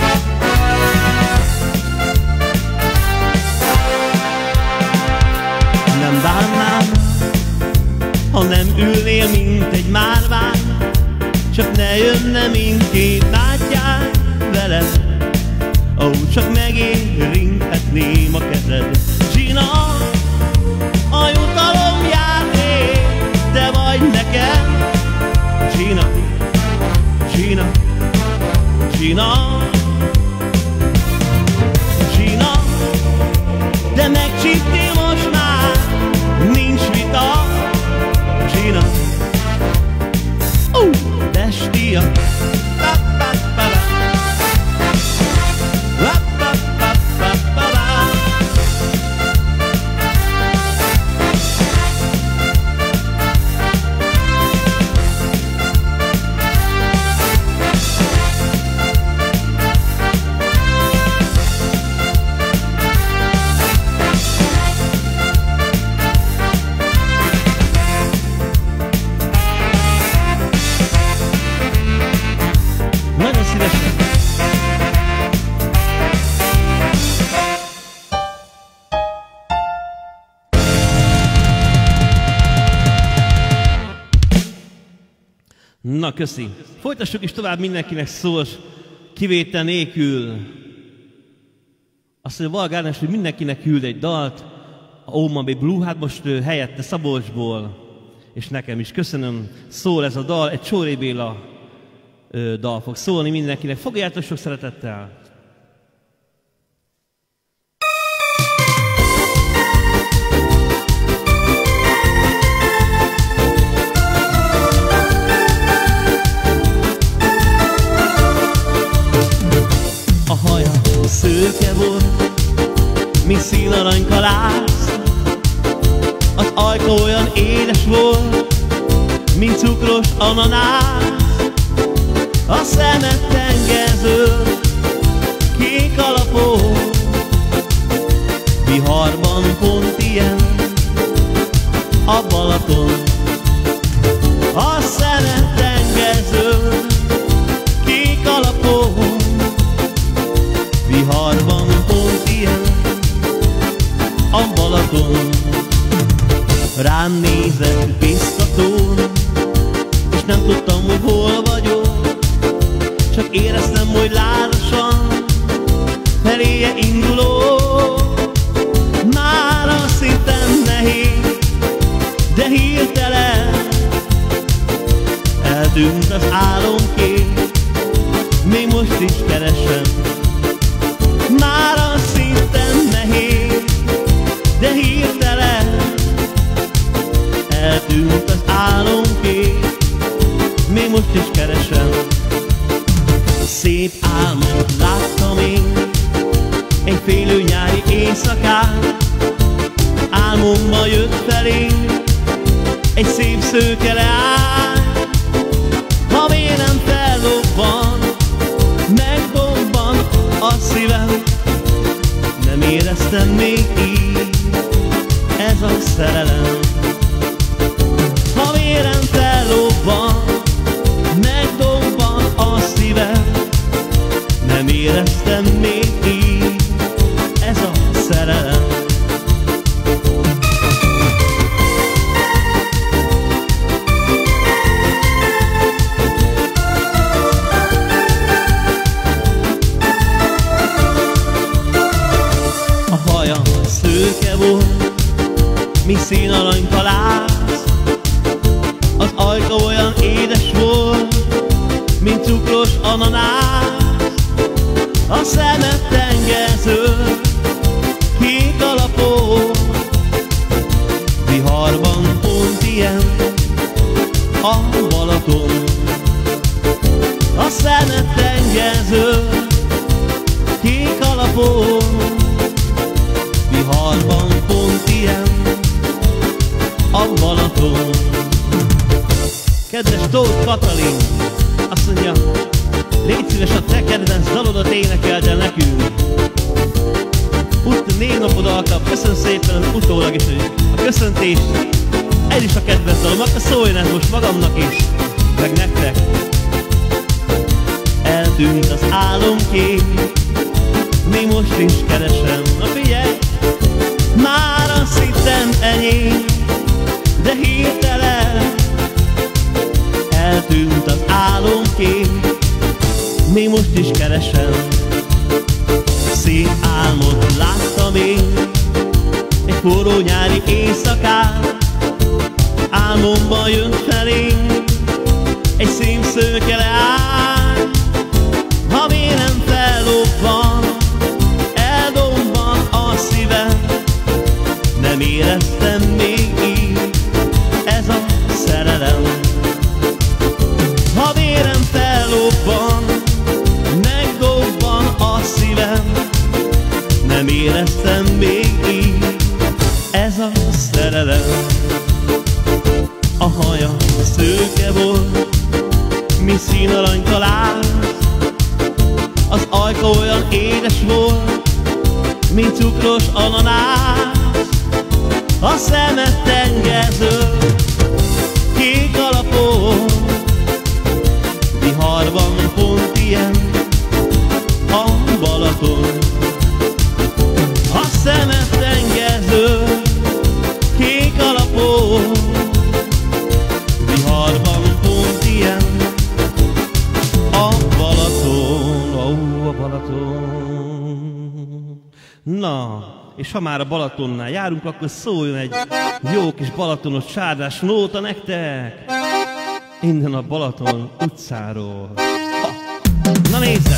Speaker 1: Nem bánnám, ha nem ülnél, mint egy márvány, csak ne jönne mindkét nátján veled. Ó, csak megérinthetném a kezed. Gina, a jutalom játék, te vagy nekem. Gina, Gina, Gina, Gina, de megcsíptél most már, nincs vita. Gina, uh, bestia. Na, köszi. Folytassuk is tovább, mindenkinek szól, kivétel nélkül. Azt mondja, Valgár Ernest, hogy mindenkinek küld egy dalt, a Oman Bay Blue, hát most uh, helyette Szabolcsból, és nekem is köszönöm. Szól ez a dal, egy Csóré Béla uh, dal fog szólni mindenkinek. Fogadjátok sok szeretettel! A haja szőke volt, mint színaranykalász, az ajka olyan édes volt, mint cukros ananász. A szeme tengerzöld, kék alapon, Viharban pont ilyen a Balaton, a szenet tengező, kék alapon. Viharban pont ilyen a Balaton. Rám nézett biztatón, és nem tudtam, hogy hol vagyok, csak éreztem, hogy lázasan feléje indulok. Már azt hittem nehéz, de hirtelen eltűnt az álomkép, még most is keresem. Már azt hittem nehéz, de hirtelen eltűnt az álomkép, még most is keresem. Szép álmot láttam én egy félő nyári éjszakán. Álmomba jött felém egy szép szőke leány. Ha vérem fellobban, megdobban a szívem, nem éreztem még így, ez a szerelem. Ha vérem fellobban, megdobban a szívem, nem éreztem még így, ez a szerelem. A haja szőke volt, mi színarany kalász, az ajka olyan édes volt, mint cukros ananász. A szemet tengező, kék alapon. Viharban pont ilyen a Balaton. A szemet tengező, kék alapon. Viharban pont ilyen a Balaton. Kedves Tóth Katalin azt mondja, légy szíves, a te kedvenc dalodat énekeld el nekünk. Ut névnapod alkap, köszönöm szépen utólag is a köszöntést. Ez is a kedvenc dalom, akkor szóljon ez most magamnak is, meg nektek. Eltűnt az álomkép, még most is keresem. Na figyelj! Már azt hittem enyém, de hirtelen eltűnt az álomkép, még most is keresem. Szép álmot láttam én egy forró nyári éjszakán. Álmomban jött felém egy szép szőke leány. Ha vérem fellobban, eldobban a szívem, nem éreztem még így, ez a szerelem. Ha vérem fellobban, megdobban a szívem, nem éreztem még így, ez a szerelem. A haja szőke volt, mi színarany kalász, az ajka olyan édes volt, mint cukros ananász. A szemet tengező, kék alapon. Viharban pont ilyen a Balaton. A szemet tengező, kék alapon. Viharban pont ilyen a Balaton. Ó, a Balaton. Na, és ha már a Balatonnál járunk, akkor szóljon egy jó kis balatonos sárdás nóta nektek. Innen a Balaton utcáról. Ha. Na nézzed!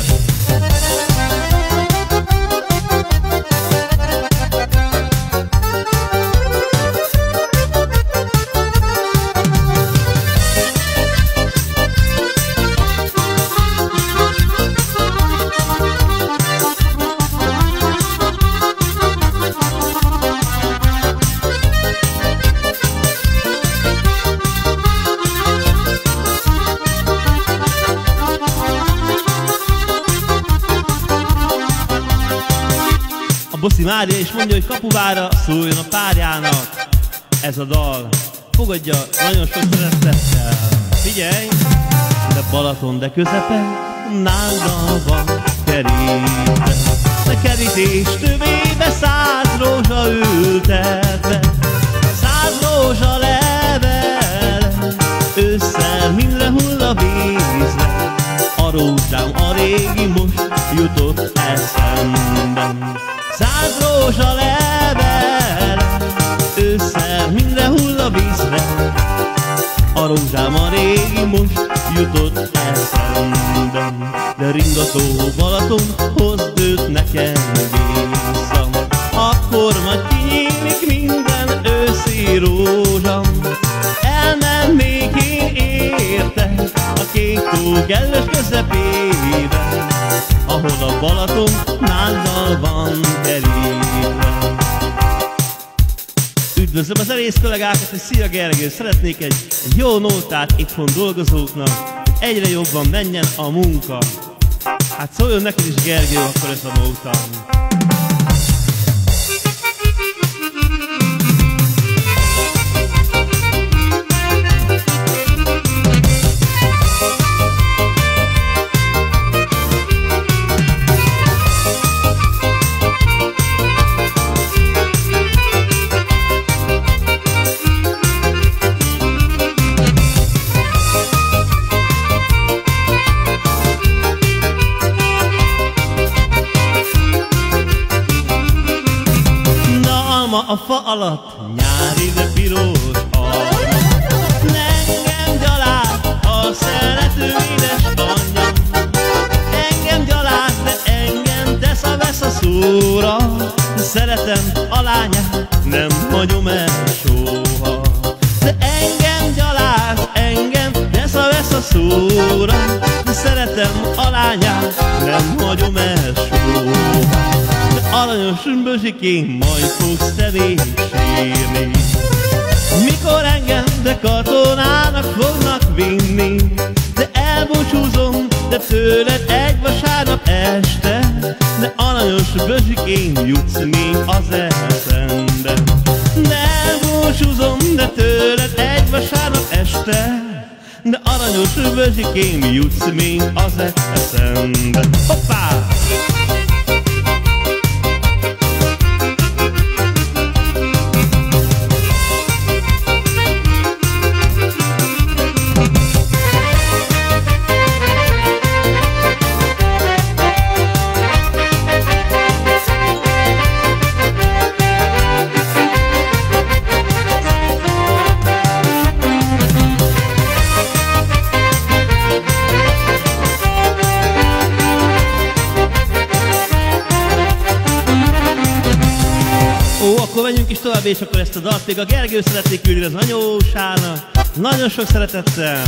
Speaker 1: Boszi Mária is mondja, hogy kapuvára szóljon a párjának ez a dal. Fogadja nagyon sok szeretettel. Figyelj! De Balaton, de közepen náldal van kerítve, de kerítés tövébe száz rózsa ültetve, száz rózsa level, ősszel mind lehull a vízre, a rózsám a régi most jutott eszemben. Száz rózsa level, ősszel mind lehull a vízre, a rózsám a régi most jutott eszemben. De ringató Balaton, hozd őt nekem vissza, akkor majd kinyílik minden őszi rózsam. Elmennék én érte a két tó kellős közepébe, ahol a Balaton náldal van kerítve. Üdvözlöm az erész kollégákat, és szia Gergő! Szeretnék egy, egy jó nótát itthon dolgozóknak, hogy egyre jobban menjen a munka. Hát szóljon neked is Gergő, akkor ez a nóta. A fa alatt nyári, de piros alma, engem gyalád a szerető édes anyja. Engem gyalád, de engem tesz a vesz a szóra, szeretem a lányát, nem hagyom el soha. De engem gyalád, engem tesz a vesz a szóra, szeretem a lányát, nem hagyom el soha. Aranyos bözsikém, majd fogsz te sírni, mikor engem de katonának fognak vinni. De elbúcsúzom, de tőled egy vasárnap este, de aranyos bözsikém, jutsz még az eszembe. De elbúcsúzom, de tőled egy vasárnap este, de aranyos bözsikém, jutsz még az eszembe. Hoppá! Menjünk is tovább, és akkor ezt a dalt még a Gergő szeretnék küldeni az anyósának. Nagyon sok szeretettel!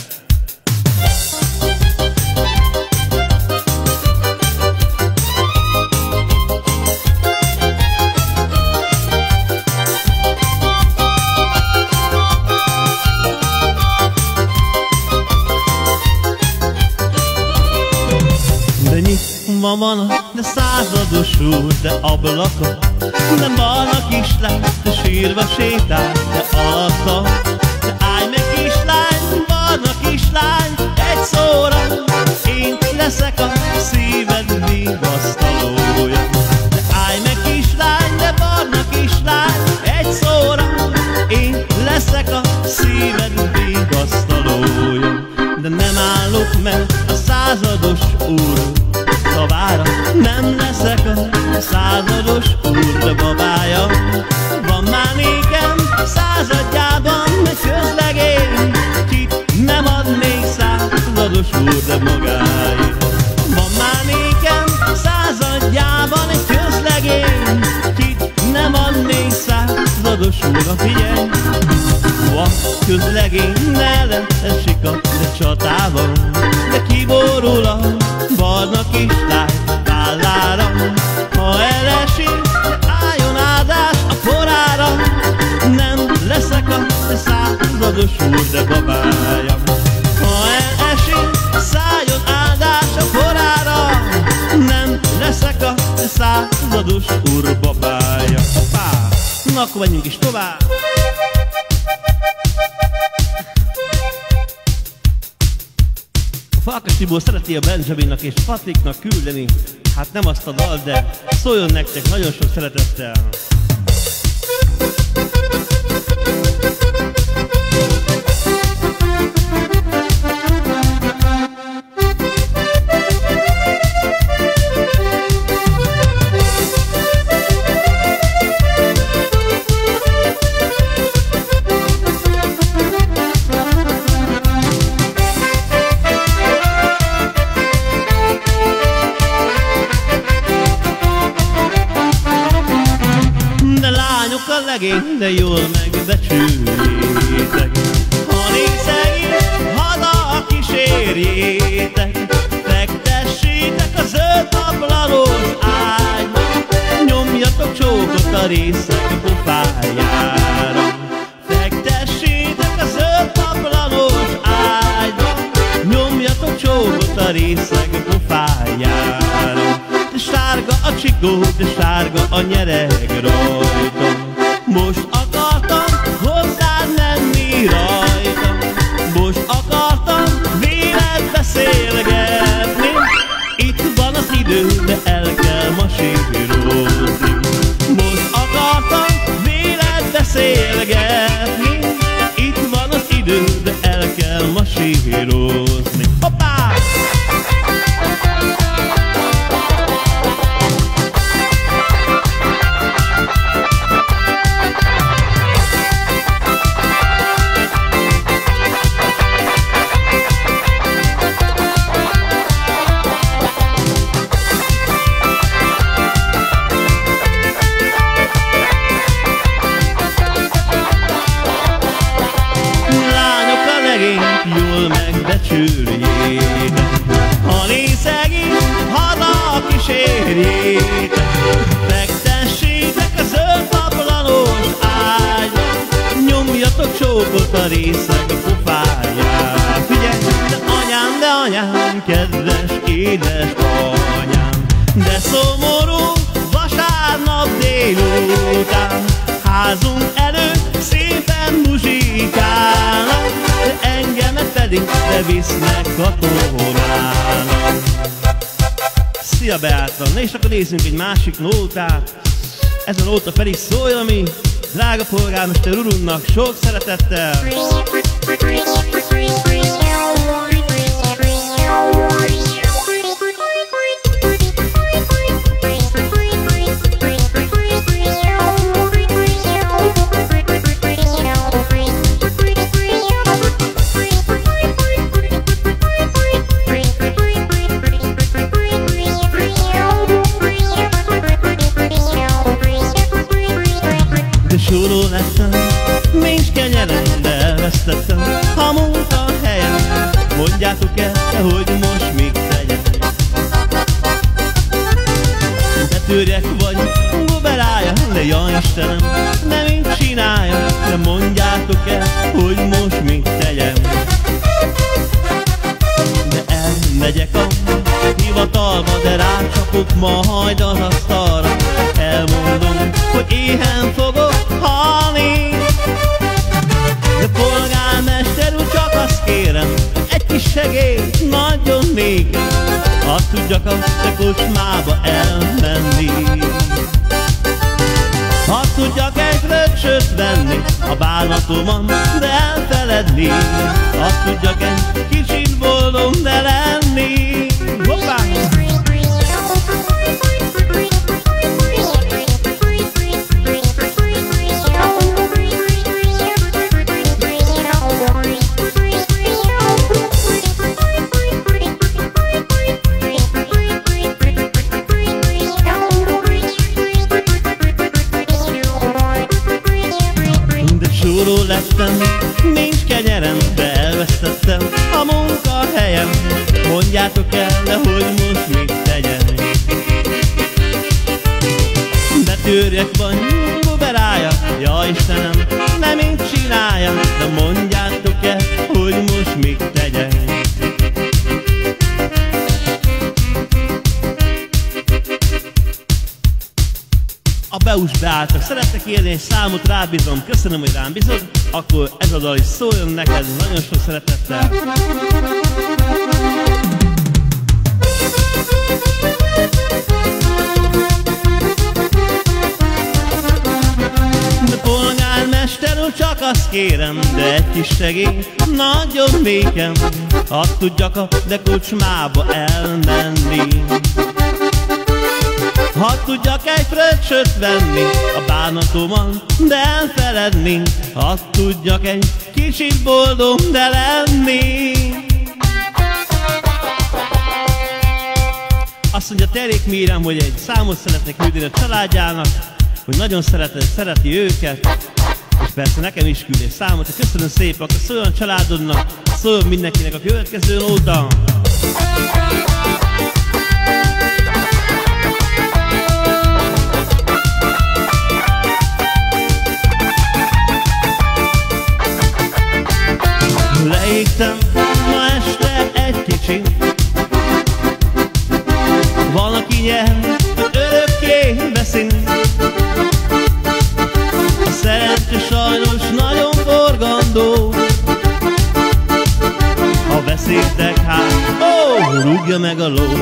Speaker 1: De nyitva van, de százados úr, de ablaka, de balna kislány, de sírva sétál, de alatta. De állj meg kislány, barna kislány, egy szóra, én leszek a szíved vigasztalója. De állj meg kislány, de barna kislány, egy szóra, én leszek a szíved vigasztalója. De nem állok meg a százados úr szavára, nem leszek a százados úr, de babája. Van már nékem századjában egy közlegény, kit nem adnék százados úr, de magáért. Van már nékem századjában egy közlegény, kit nem adnék százados úr, figyelj! Van közlegény, ne leesik a csatában, de kiborul a barna kislány vállára. Ha elesik, álljon áldás a korára, nem leszek a százados úr, de babája. Ha elesik, szálljon áldás a korára, nem leszek a százados Apostolus úr babája. Hoppá! Na, akkor menjünk is tovább. A Farkas Tibor szereti a Benjaminnak és Patriknak küldeni, hát nem azt a dal, de szóljon nektek nagyon sok szeretettel. De jól megbecsüljétek, ha részegény, haza kísérjétek, fektessétek a zöld ablanos ágyba, nyomjatok csókot a részeg pofájára. Fektessétek a zöld ablanos ágyba, nyomjatok csókot a részeg pofájára. De sárga a csikó, de sárga a nyereg rajta. Most akartam hozzád menni rajta, most akartam véled beszélgetni. Itt van az idő, de el kell masírozni. Most akartam véled beszélgetni. Itt van az idő, de el kell masírozni. Hoppá! Jól megbecsüljétek, ha részegény, haza kísérjétek, fektessétek a zöld ablanos ágyba, nyomjatok csókot a részeg pofájára. Figyelj, de anyám, de anyám, kedves édes anyám, de szomorú vasárnap délután, házunk előtt szépen muzsikálnak, de engemet pedig de visznek katonának. Szia Beáta! Na és akkor nézzünk egy másik nótát. Ez a nóta pedig szól, ami drága polgármester urunnak sok szeretettel. Súró lettem, nincs kenyerem, de elvesztettem a munkahelyem. Mondjátok el, hogy most mit tegyek. Betörjek vagy buberája, de jaj Istenem, nem így csinálja. De mondjátok el, hogy most mit tegyem. De elmegyek a hivatalba, de rácsapok majd az asztalra. Elmondom, hogy éhen fogok halni. De polgármester úr, csak azt kérem, egy kis segély, nagyon nékem, azt tudjak a te kocsmába elmenni. Azt tudjak egy fröccsöt venni a bánatomon, de elfeledni. Azt tudjak egy kicsit boldog, de lenni. Hoppá! Lettem, nincs kenyerem, de elvesztettem a munkahelyem. Mondjátok el, Beus beálltak, szerettek élni egy számot, rábízom, köszönöm, hogy rám bízod, akkor ez a dal is szóljon neked nagyon sok szeretettel. De polgármester úr, csak azt kérem, de egy kis segély, nagyon békem, hadd tudjak a de kocsmába elmenni. Hadd tudjak egy fröccsöt venni a bánatomon, de elfeledni. Hadd tudjak egy kicsit boldog, de lenni. Azt mondja Terék Mírám, hogy egy számot szeretnék küldeni a családjának, hogy nagyon szereted, szereti őket, és persze nekem is küld egy számot, és köszönöm szépen, akkor szóljon a családodnak, szóljon mindenkinek a következő nóta. Leégtem ma este egy kicsit, valaki nyer, hogy örökké beszél. A szerencse sajnos nagyon forgandó, ha beszéltek hát, ó, rúgja meg a ló.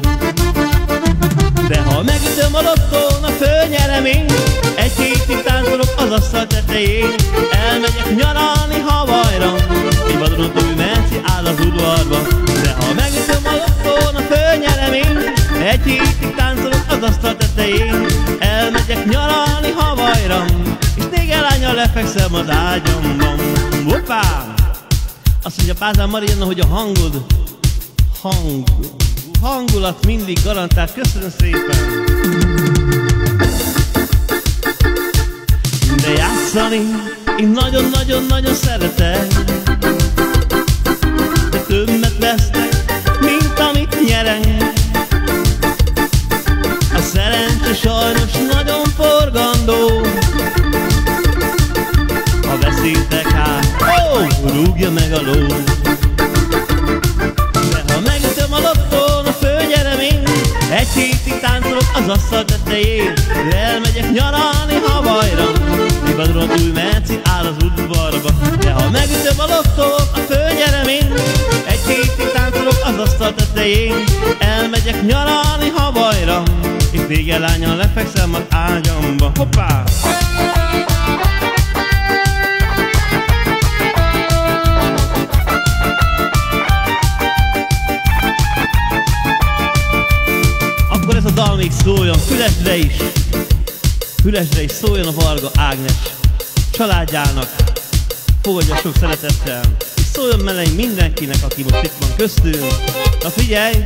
Speaker 1: De ha megütöm a lottón a főnyeremény, egy hétig táncolok az asztal tetején. Elmegyek nyaralni Havajra, egy vadron túl Merci áll az udvarba. De ha megütöm a lottón a főnyeremény, egy hétig táncolok az asztal tetején. Elmegyek nyaralni Havajra, és téged lányal lefekszem az ágyamban. Hoppá! Azt mondja Pázán Marianna, hogy a hangod hang, hangulat mindig garantált. Köszönöm szépen! De játszani én nagyon-nagyon-nagyon szeretek, de többet vesztek, mint amit nyerek. A szerencse sajnos nagyon forgandó, ha beszéltek hát, ó, rúgja meg a ló. De ha megütöm a lottón a főnyeremény, egy hétig táncolok az asztal tetején. Elmegyek nyaralni Havajra, vadron túl Merci áll az udvarba. De ha megütöm a lottón a főnyeremény, egy hétig táncolok az asztal tetején. Elmegyek nyaralni Havajra, és vége lányan lefekszem az ágyamba. Hoppá! Akkor ez a dal még szóljon Fülesre is, Fülesre is szóljon a Varga Ágnes családjának, fogadja sok szeretettel, és szóljon mellé mindenkinek, aki most itt van köztünk. Na figyelj!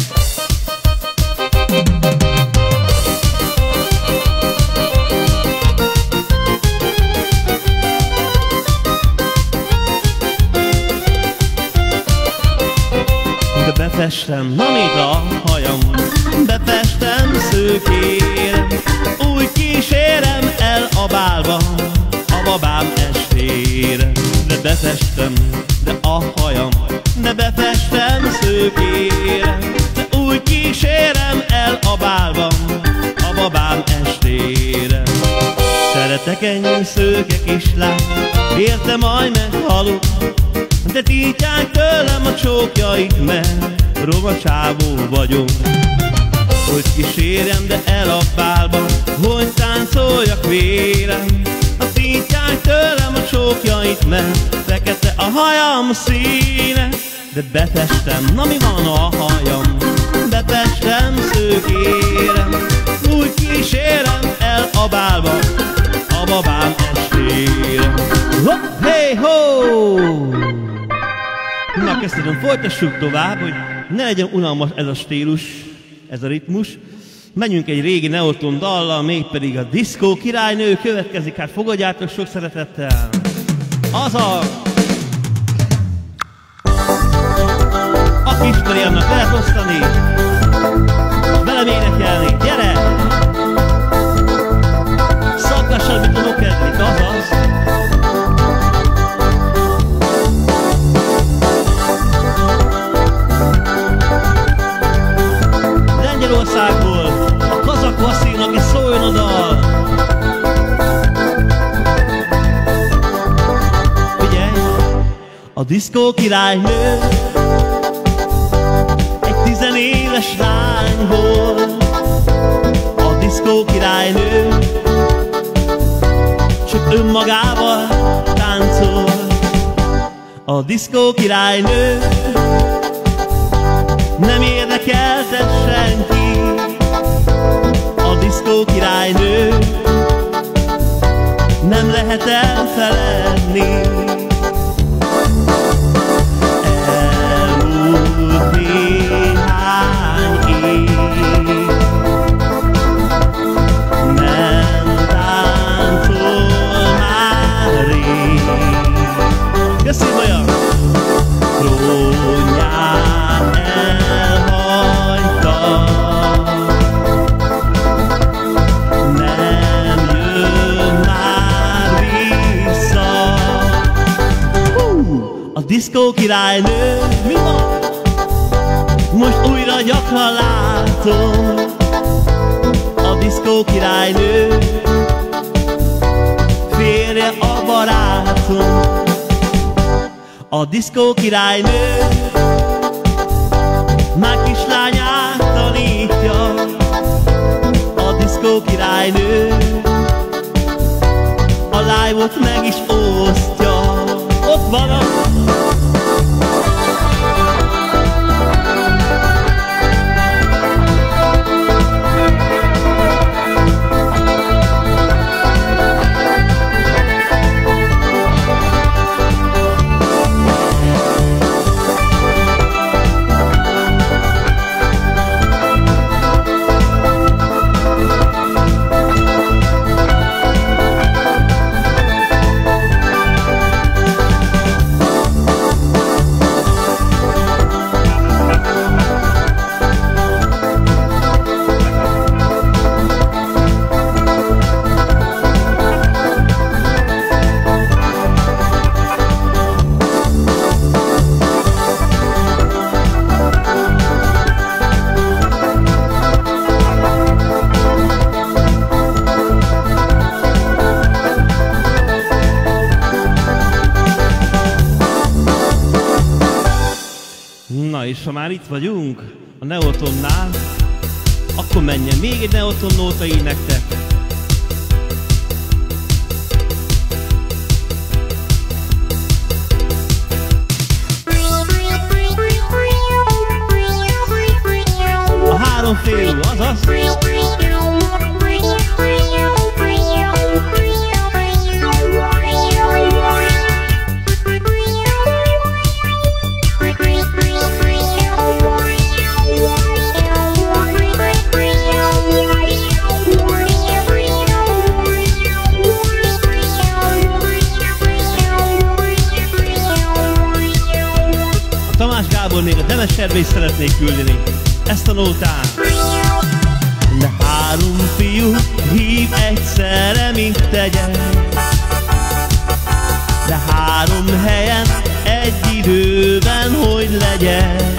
Speaker 1: De befestem, na még a hajam, befestem szőkére, úgy kísérem el a bálba a babám estére. De befestem, de a hajam, de befestem szőkére, de úgy kísérem el a bálba a babám estére. Szeretek ennyi szőke kislány, érte majd meghalok, de tiltják tőlem a csókjait, mert roma csávó vagyok. Hogy kísérjem, de el a bálba, hogy táncoljak vérem. A tiltják tőlem a csókjait, mert fekete a hajam színe. De befestem, na mi van a hajam, befestem szőkérem, úgy kísérem el a bálba a babám estére. Hopp, hey, ho! Na, köszönöm, folytassuk tovább, hogy ne legyen unalmas ez a stílus, ez a ritmus. Menjünk egy régi neoton dallal, mégpedig a Diszkó királynő következik, hát fogadjátok sok szeretettel. Az a... Aki ismeri, annak lehet osztani, velem énekelni, gyere! Szaggassad, mint a mokedlik, azaz! Lengyelországból a kazak vasszínak és szóljon a dal. diszkó királynő egy tizenéves lány volt. A diszkó királynő csak önmagával táncol. A diszkó királynő nem érdekelte senki. A diszkó királynő nem lehet elfeledni. Elmúlt néhány év, nem táncol már rég. Köszönöm olyan! Trónján elhagyta, nem jön már vissza. Hú, a diszkó királynő, mi van? Most újra gyakran látom. A diszkó királynő férje a barátom. A diszkó királynő már kislányát tanítja. A diszkó királynő a live-ot meg is osztja. Ott van a... Na és ha már itt vagyunk a Neotonnál, akkor menjen még egy Neoton nóta így nektek. A három félú, azaz. Még a Demesterbe is szeretnék küldeni ezt a nótát. De három fiú hív egyszerre, mit tegyen? De három helyen egy időben hogy legyen?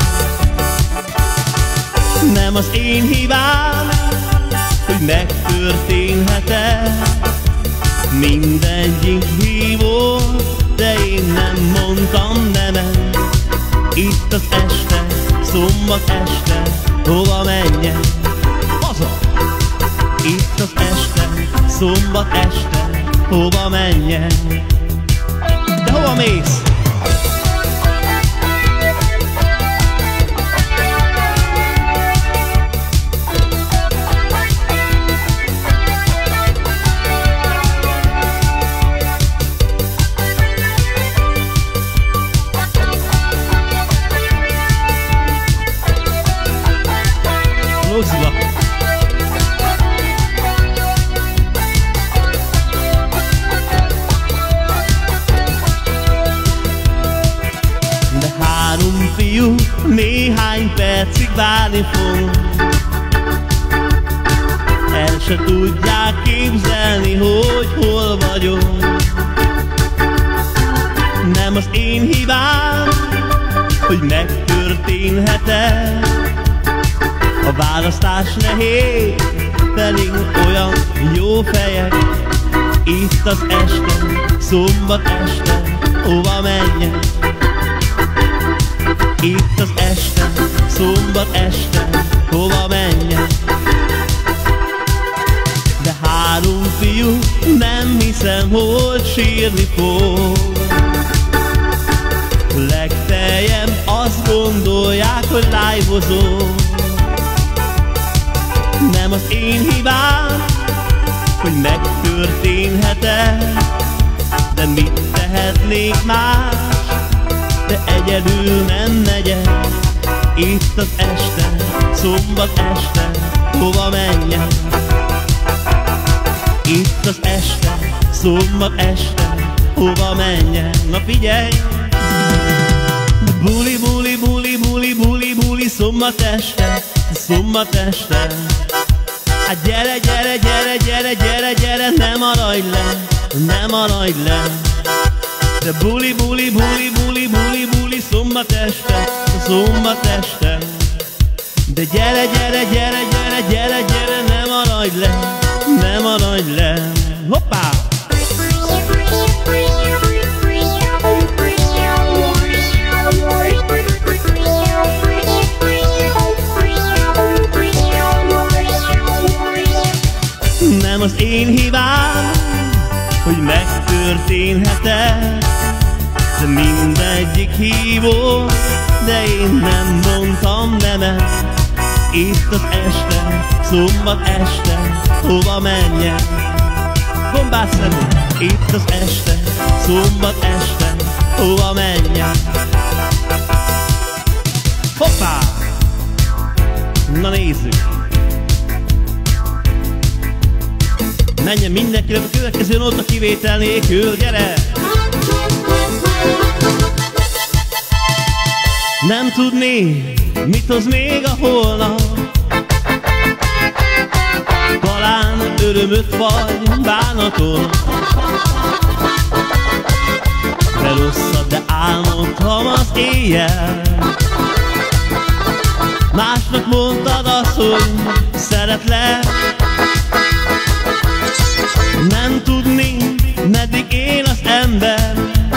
Speaker 1: Nem az én hibám, hogy megtörténhet-e. Mindegyik hívó, de én nem mondtam nemet. Itt az este, szombat este, hova menjen? Haza! Itt az este, szombat este, hova menjen? De hova mész? De három fiú néhány percig várni fog. El se tudják képzelni, hogy hol vagyok. Nem az én hibám, hogy megtörténhet-e. A választás nehéz, pedig olyan jó fejek. Itt az este, szombat este, hova menjek? Itt az este, szombat este, hova menjek? De három fiú, nem hiszem, hogy sírni fog. Legfeljebb azt gondolják, hogy live-ozom. Nem az én hibám, hogy megtörténhet-e, de mit tehetnék más, de egyedül nem megyek. Itt az este, szombat este, hova menjek? Itt az este, szombat este, hova menjek? Na figyelj! Buli, buli, buli, buli, buli, buli, szombat este, szombat este. Hát gyere, gyere, gyere, gyere, gyere, gyere, ne maradj le, ne maradj le. De buli, buli, buli, buli, buli, buli, szombat este, szombat este. De gyere, gyere, gyere, gyere, gyere, gyere, ne maradj le, ne maradj le. Hoppá! Nem az én hibám, hogy megtörténhet-e, de mindegyik hívó, de én nem mondtam nemet. Itt az este, szombat este, hova menjek? Gombász szemű! Itt az este, szombat este, hova menjek? Hoppá! Na nézzük! Menjen mindenki, a következő nóta kivétel nélkül, gyere! Nem tudni, mit hoz még a holnap. Talán örömöt vagy bánatot, de rosszat, de álmodtam az éjjel. Másnak mondtad azt, hogy szeretlek. Nem tudni, meddig él az ember.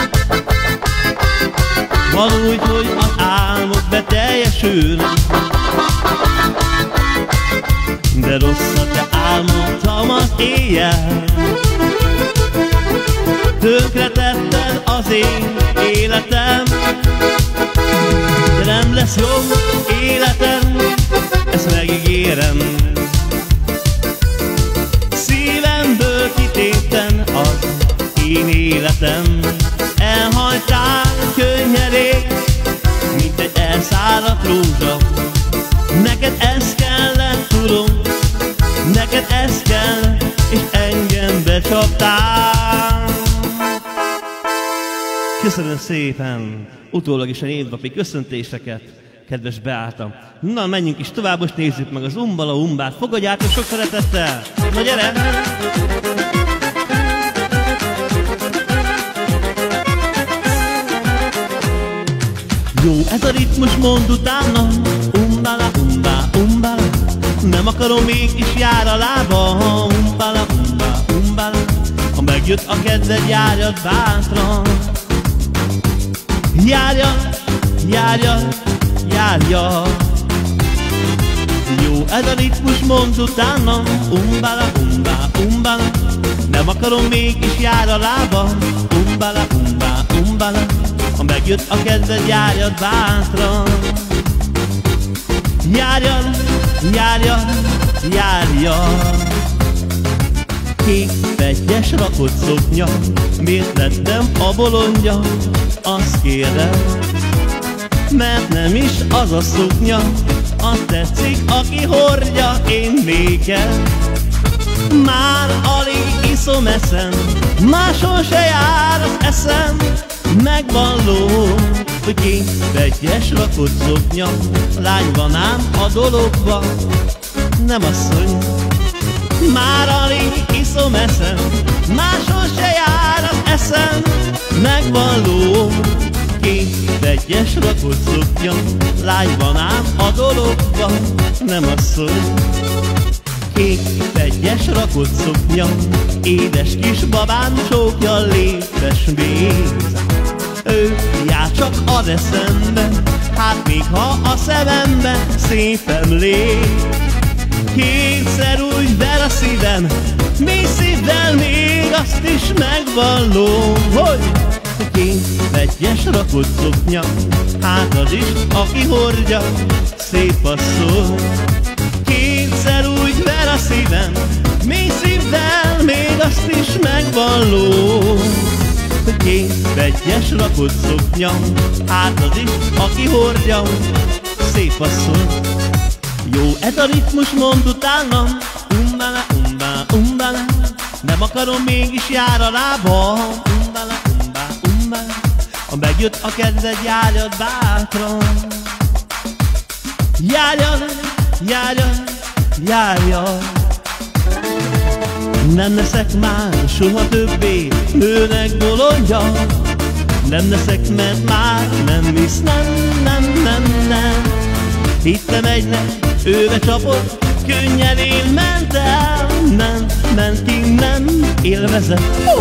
Speaker 1: Van úgy, hogy az álmok beteljesülnek, de rosszat, de álmodtam az éjjel. Tönkretetted az én életem, de nem lesz jobb életem, ezt megígérem. Szívemből kitéptem az én életem. Elhagytál könnyedén, mint egy elszáradt rózsa. Neked ez kellett, tudom, neked ez kell, és engem becsaptál. Köszönöm szépen utólag is a névnapi köszöntéseket, kedves Beáta. Na, menjünk is tovább, most nézzük meg az Umbala Umbát. Fogadjátok sok szeretettel! Na gyere! Jó, ez a ritmus, mond utána. Umbala, umbá, umbala. Nem akarom, mégis jár a lába. Umbala, umbá, umbala. Ha megjött a kedved, járjad bátran. Járjad, járjad, járjad. Jó, ez a ritmus, mond utána. Umbala, umbá, umbala. Nem akarom, mégis jár a lába. Umbala, umbá, umbala. Ha megjött a kedved, járjad bátran. Járjad, járjad, járjad. Kék fegyes rakott szoknya, miért lettem a bolondja? Azt kérdem, mert nem is az a szoknya. Azt tetszik, aki hordja, én nékem. Már alig iszom, eszem, máshol se jár az eszem. Megvallom, hogy kék fegyes rakott szoknya. Lány van ám a dologba, nem asszony. Már alig iszom, eszem, máshol se jár az eszem. Megvallom, kék fegyes rakott szoknya. Lány van ám a dologba, nem asszony. Kék fegyes rakott szoknya, édes kis babám csókja, lépes méz. Ő jár, csak ad eszembe, hát még ha a szemembe szép emlék. Kétszer úgy ver a szívem, mély szívvel még azt is megvallom, hogy két vegyes rakott szoknya, hát az is, aki hordja, szép asszony. Kétszer úgy ver a szívem, mély szívvel még azt is megvallom, hogy két vegyes rakott szoknya, hát az is, aki hordja, szép asszony. Jó, ez a ritmus, mond utánam, umbala, umbala, umbala, nem akarom, mégis jár a lábam, umbala, umbala, umbala, ha megjött a kedved, járjad bátran. Járjad, járjad, járjad, nem leszek már soha többé nőnek bolondja, nem leszek, mert már nem visz, nem, nem, nem, nem. Hittem egynek, őbe csapott, könnyedén ment el, nem, ment ki, nem élvezett. Uh!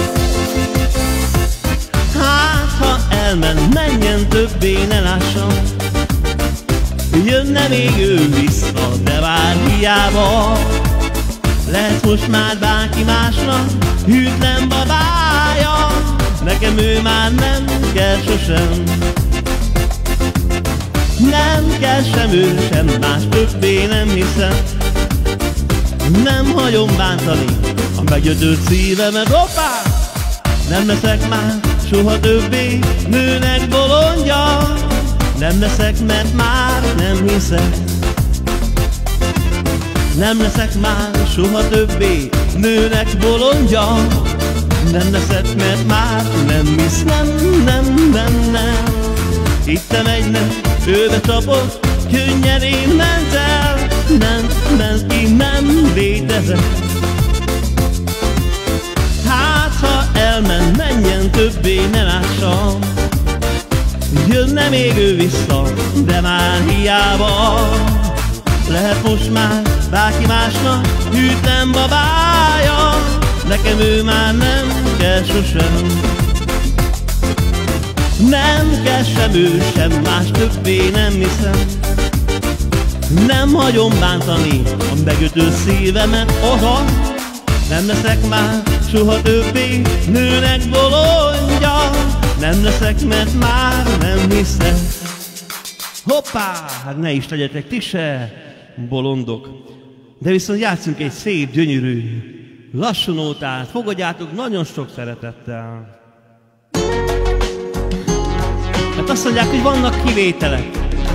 Speaker 1: Hát, ha elment, menjen, többé ne lássam, jönne még ő vissza, de már hiába. Lehet most már bárki másnak hűtlen babája, nekem ő már nem kell sosem. Nem kell sem ő, sem más, többé nem hiszem. Nem hagyom bántani a meggyötört szívemet, hoppá! Nem leszek már soha többé nőnek bolondja, nem leszek, mert már nem hiszek. Nem leszek már soha többé nőnek bolondja, nem leszek, mert már nem hisz, nem, nem, nem, nem. Hittem egynek, őbe csapott, könnyedén ment el, nem, ment ki, nem létezett. Hát, ha elment, menjen, többé ne lássam, jönne még ő vissza, de már hiába. Lehet most már bárki másnak hűtlen babája, nekem ő már nem kell sosem. Nem kell sem ő, sem más, többé nem hiszem. Nem hagyom bántani a megütő szívemet, oha, nem leszek már soha többé nőnek bolondja, nem leszek, mert már nem hiszek. Hoppá, hát ne is legyetek ti se bolondok. De viszont játszunk egy szép, gyönyörű, lassú nótát, fogadjátok nagyon sok szeretettel. Hát azt mondják, hogy vannak kivételek.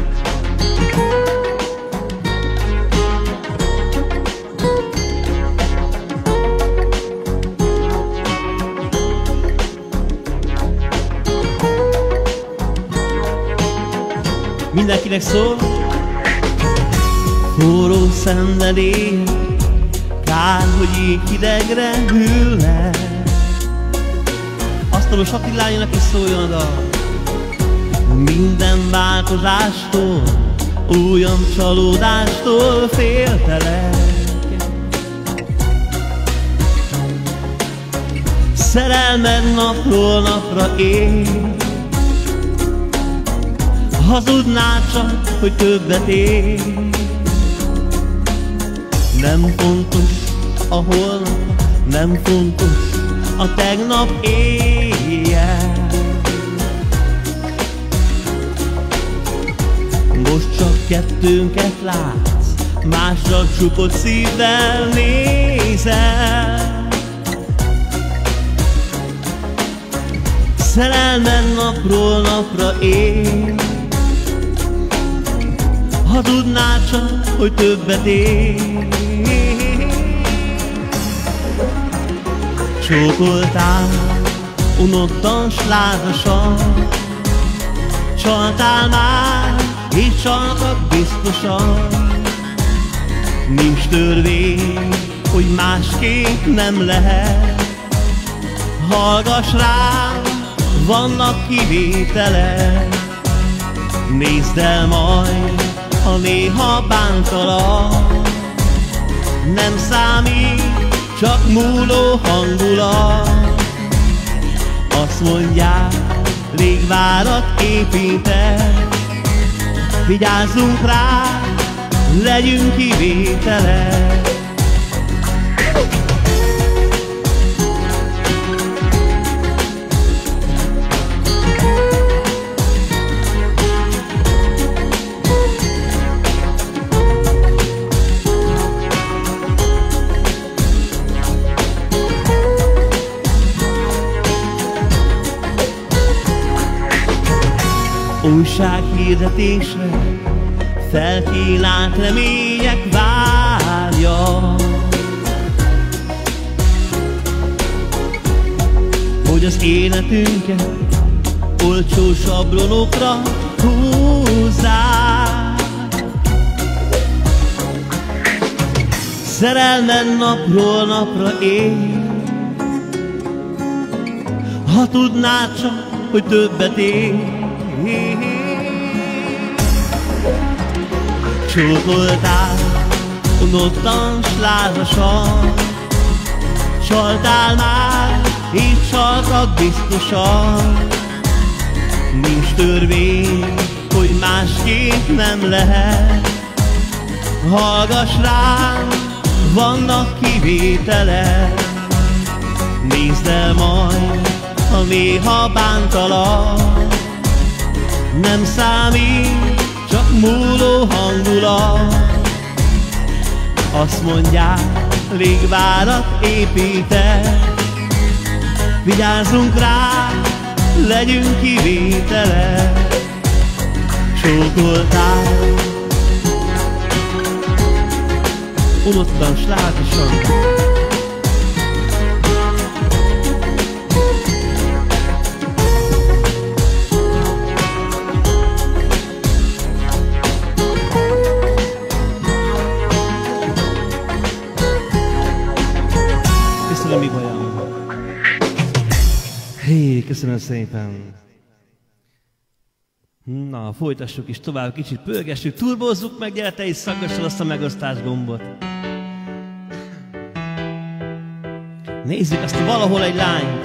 Speaker 1: Mindenkinek szól. Forró szenvedély, kár, hogy így hidegre hűlnek. Asztalos Attilájának is szóljon a dal. Minden változástól, újabb csalódástól féltelek. Szerelmed napról napra él, hazudnád csak, hogy többet ér. Nem fontos a holnap, nem fontos a tegnap éjjel. Most csak kettőnket látsz, másra csukott szívvel nézel. Szerelmed napról napra él, hazudnád csak, hogy többet ér. Csókoltál, unottan, s lázasan, csaltál már, és csaltak biztosan. Nincs törvény, hogy másképp nem lehet. Hallgass rám, vannak kivételek. Nézd el majd, ha néha bántalak. Nem számít, csak múló hangulat. Azt mondják, rég várat építek, Vigyázzunk rá, legyünk kivételek. Újsághirdetésre felkínált remények várja, hogy az életünket olcsó sablonokra húzzák. Szerelmen napról napra él, ha tudnád csak, hogy többet él. Csókoltál, unottan s lázasan, csaltál már, így csaltak biztosan. Nincs törvény, hogy másképp nem lehet. Hallgass rám, vannak kivételek. Nézd el majd, ha néha bántalak. Nem számít, csak múló hangulat. Azt mondják, légvárat építek. Vigyázzunk rá, legyünk kivételek. Csókoltál, unottan s látosan. Köszönöm, Ibolya. Hé, köszönöm szépen. Na, folytassuk is tovább, kicsit pörgessük, turbózzuk meg, gyere te is szaggassad azt a megosztás gombot. Nézzük azt a Valahol egy lányt.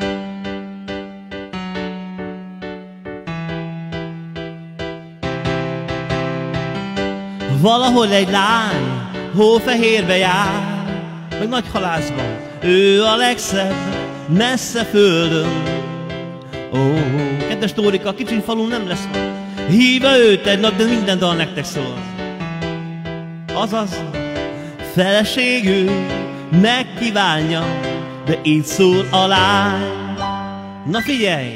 Speaker 1: Valahol egy lány, hófehérbe jár, vagy nagy halászban. Ő a legszebb, messze földön. Ó, kedves Tórika, kicsi falun nem lesz van. Hívja őt egy nap, de minden dal nektek szól. Azaz, feleségül megkívánja, de így szól a lány. Na figyelj!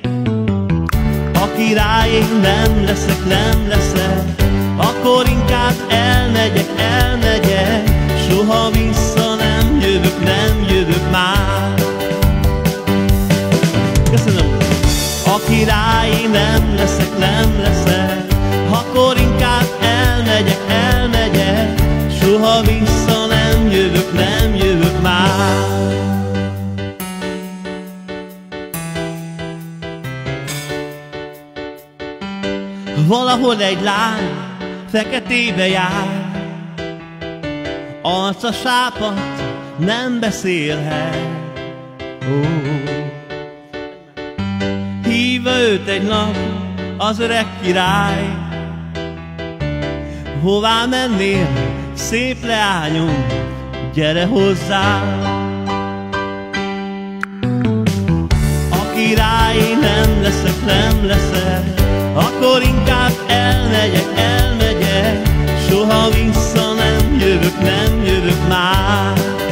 Speaker 1: A király én nem leszek, nem leszek, akkor inkább elmegyek, elmegyek, soha vissza nem jövök, nem jövök már. Köszönöm. A király nem leszek, nem leszek, akkor inkább elmegyek, elmegyek, soha vissza nem jövök, nem jövök már. Valahol egy lány feketébe jár, arca sápadt, nem beszélhet. Ó. Hívja őt egy nap az öreg király. Hová mennél, szép leányom, gyere hozzá. A király nem leszek, nem leszek, akkor inkább elmegyek, elmegyek, soha vissza nem jövök, nem jövök már.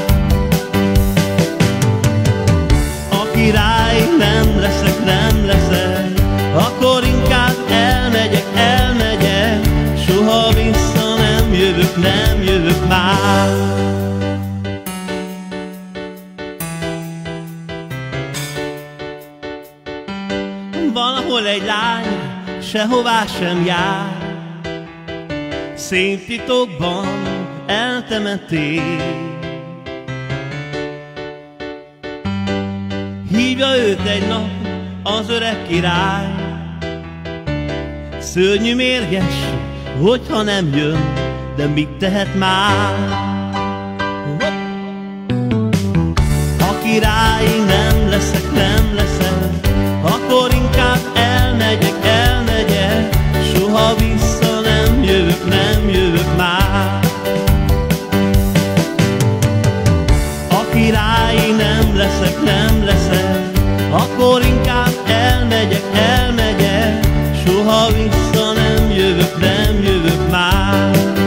Speaker 1: A király nem leszek, nem leszek, akkor inkább elmegyek, elmegyek, soha vissza nem jövök, nem jövök már. Valahol egy lány sehová sem jár, szép titokban eltemették. Hívja őt egy nap az öreg király, szörnyű mérges, hogyha nem jön, de mit tehet már? A király nem leszek, nem leszek, akkor inkább elmegyek, elmegyek, soha vissza nem leszel, akkor inkább elmegyek, elmegyek, soha vissza nem jövök, nem jövök már.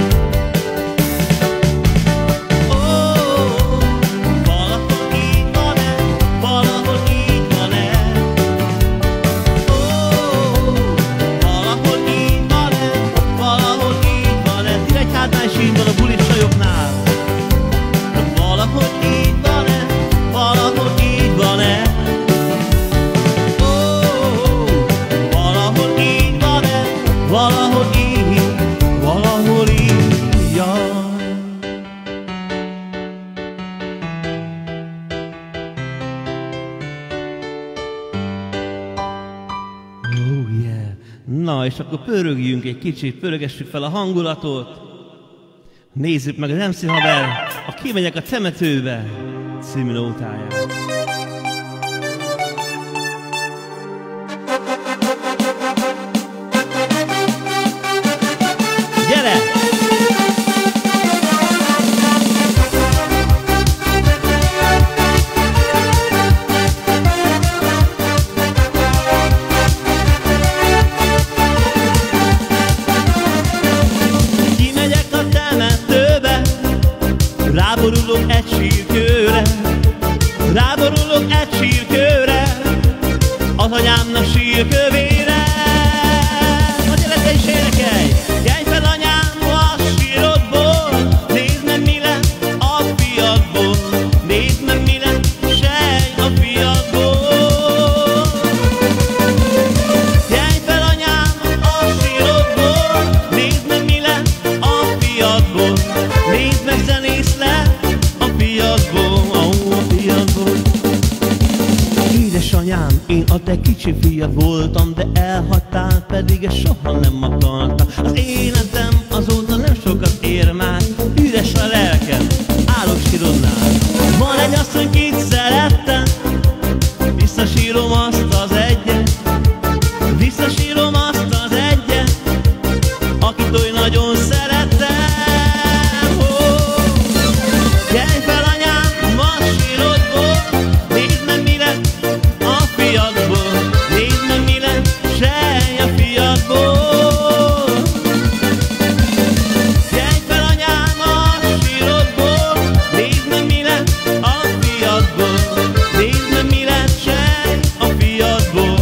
Speaker 1: Na, és akkor pörögjünk egy kicsit, pörögessük fel a hangulatot. Nézzük meg az em cé Haver, a Kimegyek a temetőbe című nótáját. Gyere! Ráborulok egy sírkőre, ráborulok egy sírkőre, az anyámnak sírkövére. A gyereke is énekelj! Kelj fel anyám a sírodból, nézd meg mi lett a fiadból, nézd meg mi lett sej a fiadból. Kelj fel anyám a sírodból, nézd meg mi lett a fiadból, nézd meg zenész lett a fiadból, ó, a fiadból. Édesanyám, én a te kicsi fiad voltam, de elhagytál, pedig ezt soha nem akartam. Az életem azóta nem sokat ér már, üres a lelkem, állok sírodnál. Van egy asszony, kit szerettem, visszasírom azt az egyet, visszasírom azt az egyet, akit oly nagyon szerettem. Kelj fel anyám a sírodból, nézd meg mi lett a fiadból, nézd meg mi lett sej a fiadból. Kelj fel anyám a sírodból, nézd meg mi lett a fiadból, nézd meg mi lett sej a fiadból.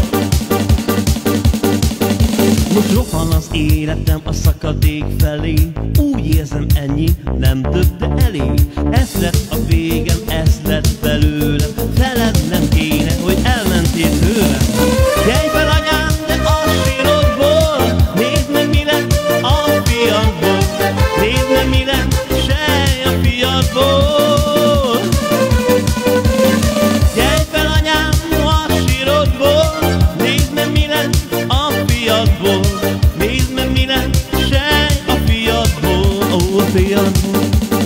Speaker 1: Most rohan az életem a szakadék felé, úgy érzem ennyi, nem több, de elég. Ez lett a végem, ez lett belőlem, veled nem kéne, hogy elmentél tőlem. Kelj fel anyám, de a sírodból, nézd meg mi lett a fiadból, nézd meg mi lett sej a fiadból. Kelj fel anyám a sírodból, nézd meg mi lett a fiadból, nézd meg mi lett sej a fiadból, ó, a fiadból.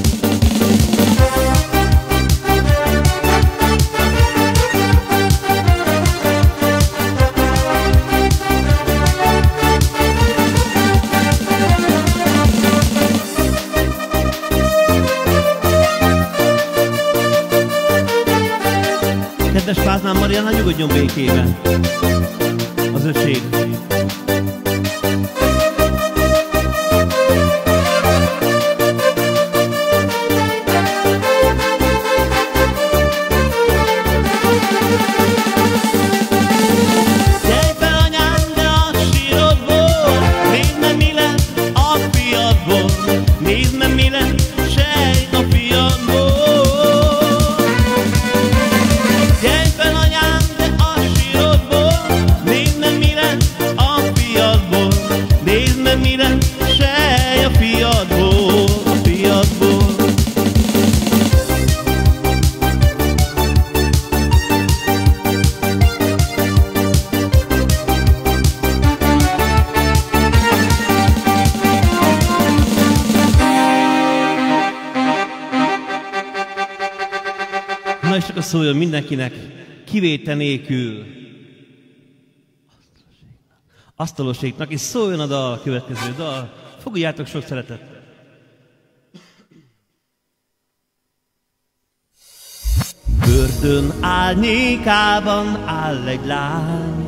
Speaker 1: Kedves Pázmán Marianna, nyugodjon békében az öcség. Kelj fel anyám, de a sírodból, nézd meg mi lett a fiadból, nézd meg mi lett sej a fiadból. Kelj fel anyám, de a sírodból, nézd meg mi lett a fiadból, nézd meg mi lett sej a fiadból, a fiadból. Na és akkor szóljon mindenkinek, kivétel nélkül, asztaloséknak, és szóljon a dal, a következő dal. Fogadjátok sok szeretettel. Börtön árnyékában áll egy lány,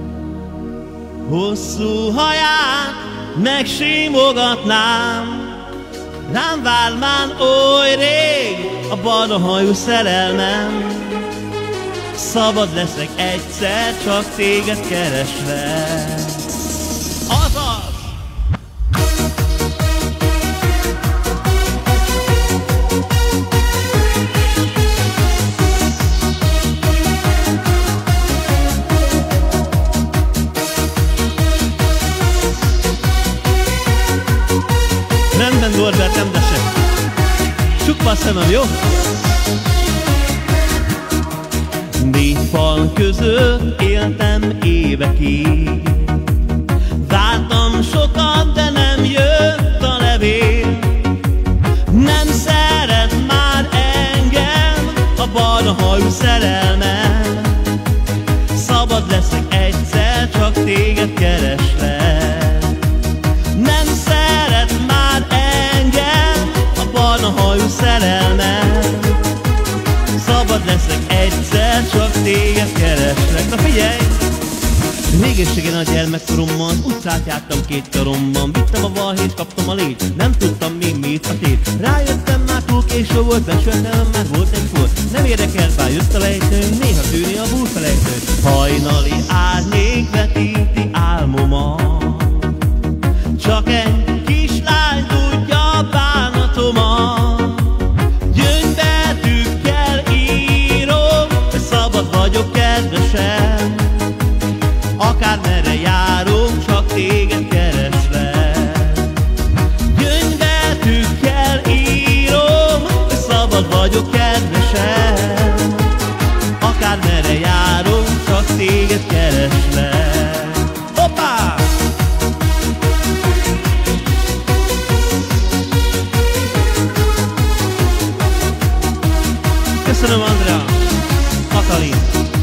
Speaker 1: hosszú haját megsimogatnám. Rám vár már oly rég a barna hajú szerelmem, szabad leszek egyszer csak téged keresve. Azaz! Rendben, Norbert, nem desek. Csukva a szemem, jó? Négy fal között éltem évekig, vártam sokat, de nem jött a levél. Nem szeret már engem a barna hajú szerelmem, szabad leszek egyszer csak téged keresve. Nem szeret már engem a barna hajú szerelmem, szabad leszek egyszer csak téged kereslek. Na figyelj! Régészségen a gyermekkoromban az utcát jártam két karomban, vittem a balhét, kaptam a lét, nem tudtam mi mit a tét. Rájöttem, már túl késő volt, besöltem, már volt egy volt. Nem érdekel, bár jött a lejtő, néha tűni a búrfelejtő. Hajnali árnyék vetíti álmomat, csak egy kislány tudja bánatomat. Gyöngybetűkkel írom, hogy szabad vagyok kedvesem, akármerre járunk, csak téged keresve. Gyöngybetűkkel írom, hogy szabad vagyok kedvesem, akármerre járunk, csak téged keresve. Hoppá! Köszönöm, Andrea! Katalin!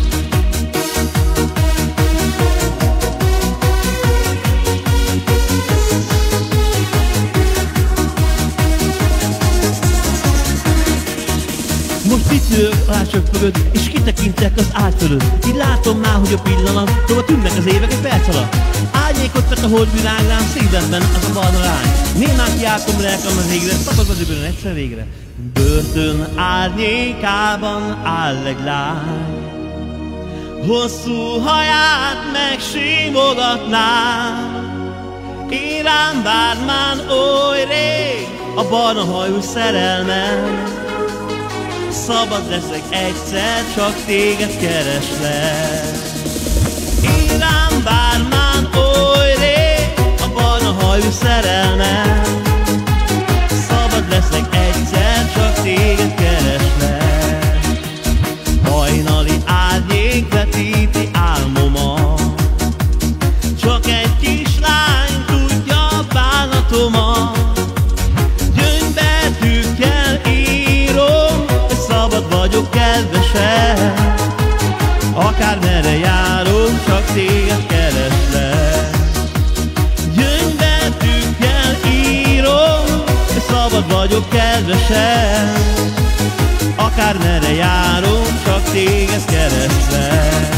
Speaker 1: Most itt ülök a látsok mögött, és kitekintek az ágy fölött. Így látom már, hogy a pillanat tovább tűnnek az évek egy perc alatt. Árnyékot vett a holdvilág rám, szívemben az a barna lány. Némán kiáltom lelkem az égre, szabad az öbölön egyszer végre. Börtön árnyékában áll egy lány, hosszú haját megsimogatnám. Én rám vár már oly rég a barna hajú szerelmem, szabad leszek egyszer csak téged kereslek. Én rám vár már oly rég a barna hajú szerelmem, szabad leszek egyszer csak téged kereslek. Hajnali árnyék vetíti álmomat, csak egy kislány tudja bánatomat. Gyöngybetűkkel írom, hogy szabad vagyok kedvesem, akármerre járunk, csak téged kereslek. Gyöngybetűkkel írom, hogy szabad vagyok kedvesem, akármerre járunk, csak téged kereslek.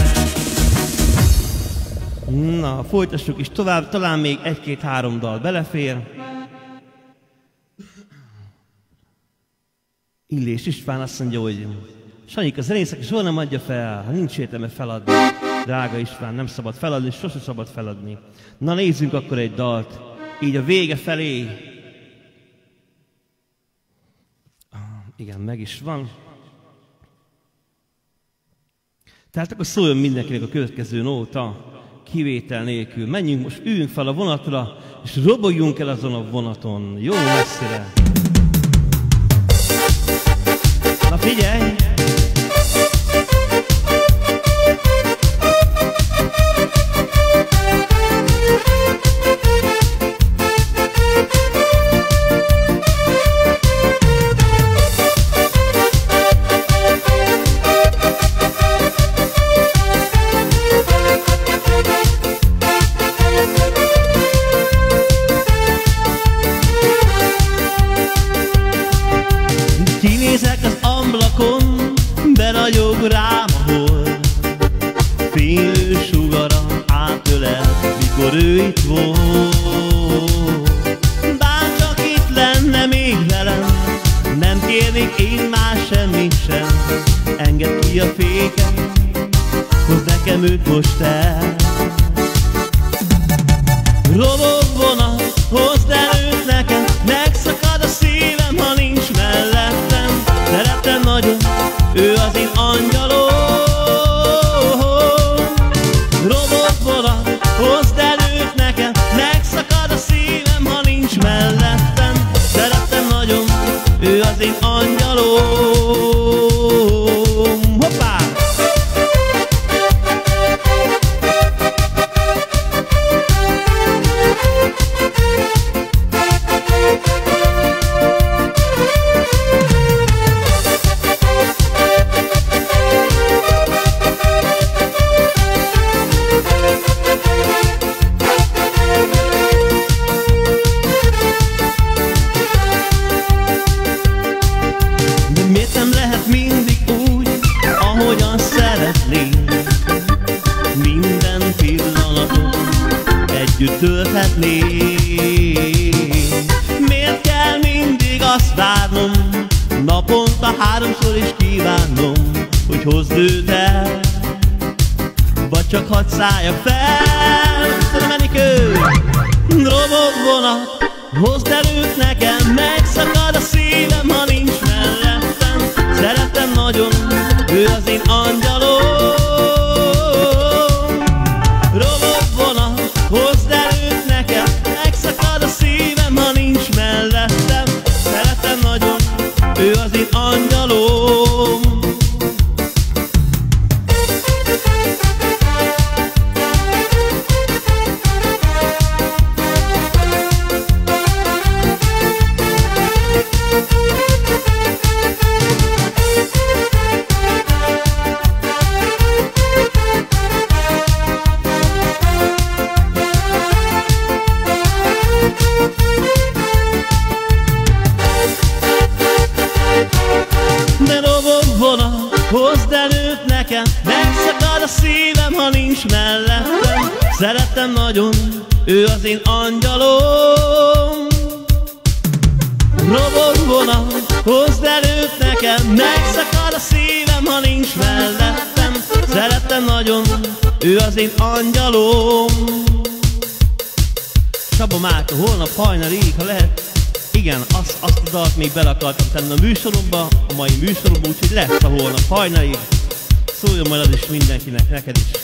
Speaker 1: Na, folytassuk is tovább, talán még egy-két-három dal belefér. Illés István azt mondja, hogy Sanyik, a zenészek soha nem adja fel, ha nincs értelme feladni. Drága István, nem szabad feladni, sose szabad feladni. Na nézzünk akkor egy dalt, így a vége felé. Igen, meg is van. Tehát akkor szóljon mindenkinek a következő nóta, kivétel nélkül. Menjünk most, üljünk fel a vonatra, és robogjunk el azon a vonaton, jó messzire. Na figyelj! ragyog rám a hold, fénylő sugara átölel, mikor ő itt volt. Bárcsak itt lenne még velem, nem kérnék én már semmit sem. Engedd ki a féket, hozd nekem őt most el. Robog vonat, hozd el őt nekem, megszakad a szívem, ha nincs mellettem. Szeretem nagyon, ő az én angyalom. Robog vonat, hozd el őt nekem, megszakad a szívem, ha nincs mellettem. Szeretem nagyon, ő az én angyalom. Hoppá! Minden pillanatot együtt tölthetnénk. Miért kell mindig azt várnom, naponta háromszor is kívánom, hogy hozd őt el, vagy csak hadd szálljak fel. Szerintem Enikő! Robog vonat, hozd el őt nekem, megszakad a szívem, ha nincs mellettem. Szeretem nagyon, ő az én angyalom. Robog vonat, hozd el őt nekem, megszakad a szívem, ha nincs mellettem. Szeretem nagyon, ő az én angyalom. De robog vonat, hozd el őt nekem, megszakad a szívem, ha nincs mellettem. Szeretem nagyon, ő az én angyalom. Robog vonat, hozd el őt nekem, megszakad a szívem, ha nincs mellettem. Szeretem nagyon, ő az én angyalom. Csaba Márka, holnap hajnalig, ha lehet. Igen, azt, azt a dalt még bele akartam tenni a műsoromba, a mai műsoromba, úgyhogy lesz a holnap hajnalig. Szóljon majd az is mindenkinek, neked is.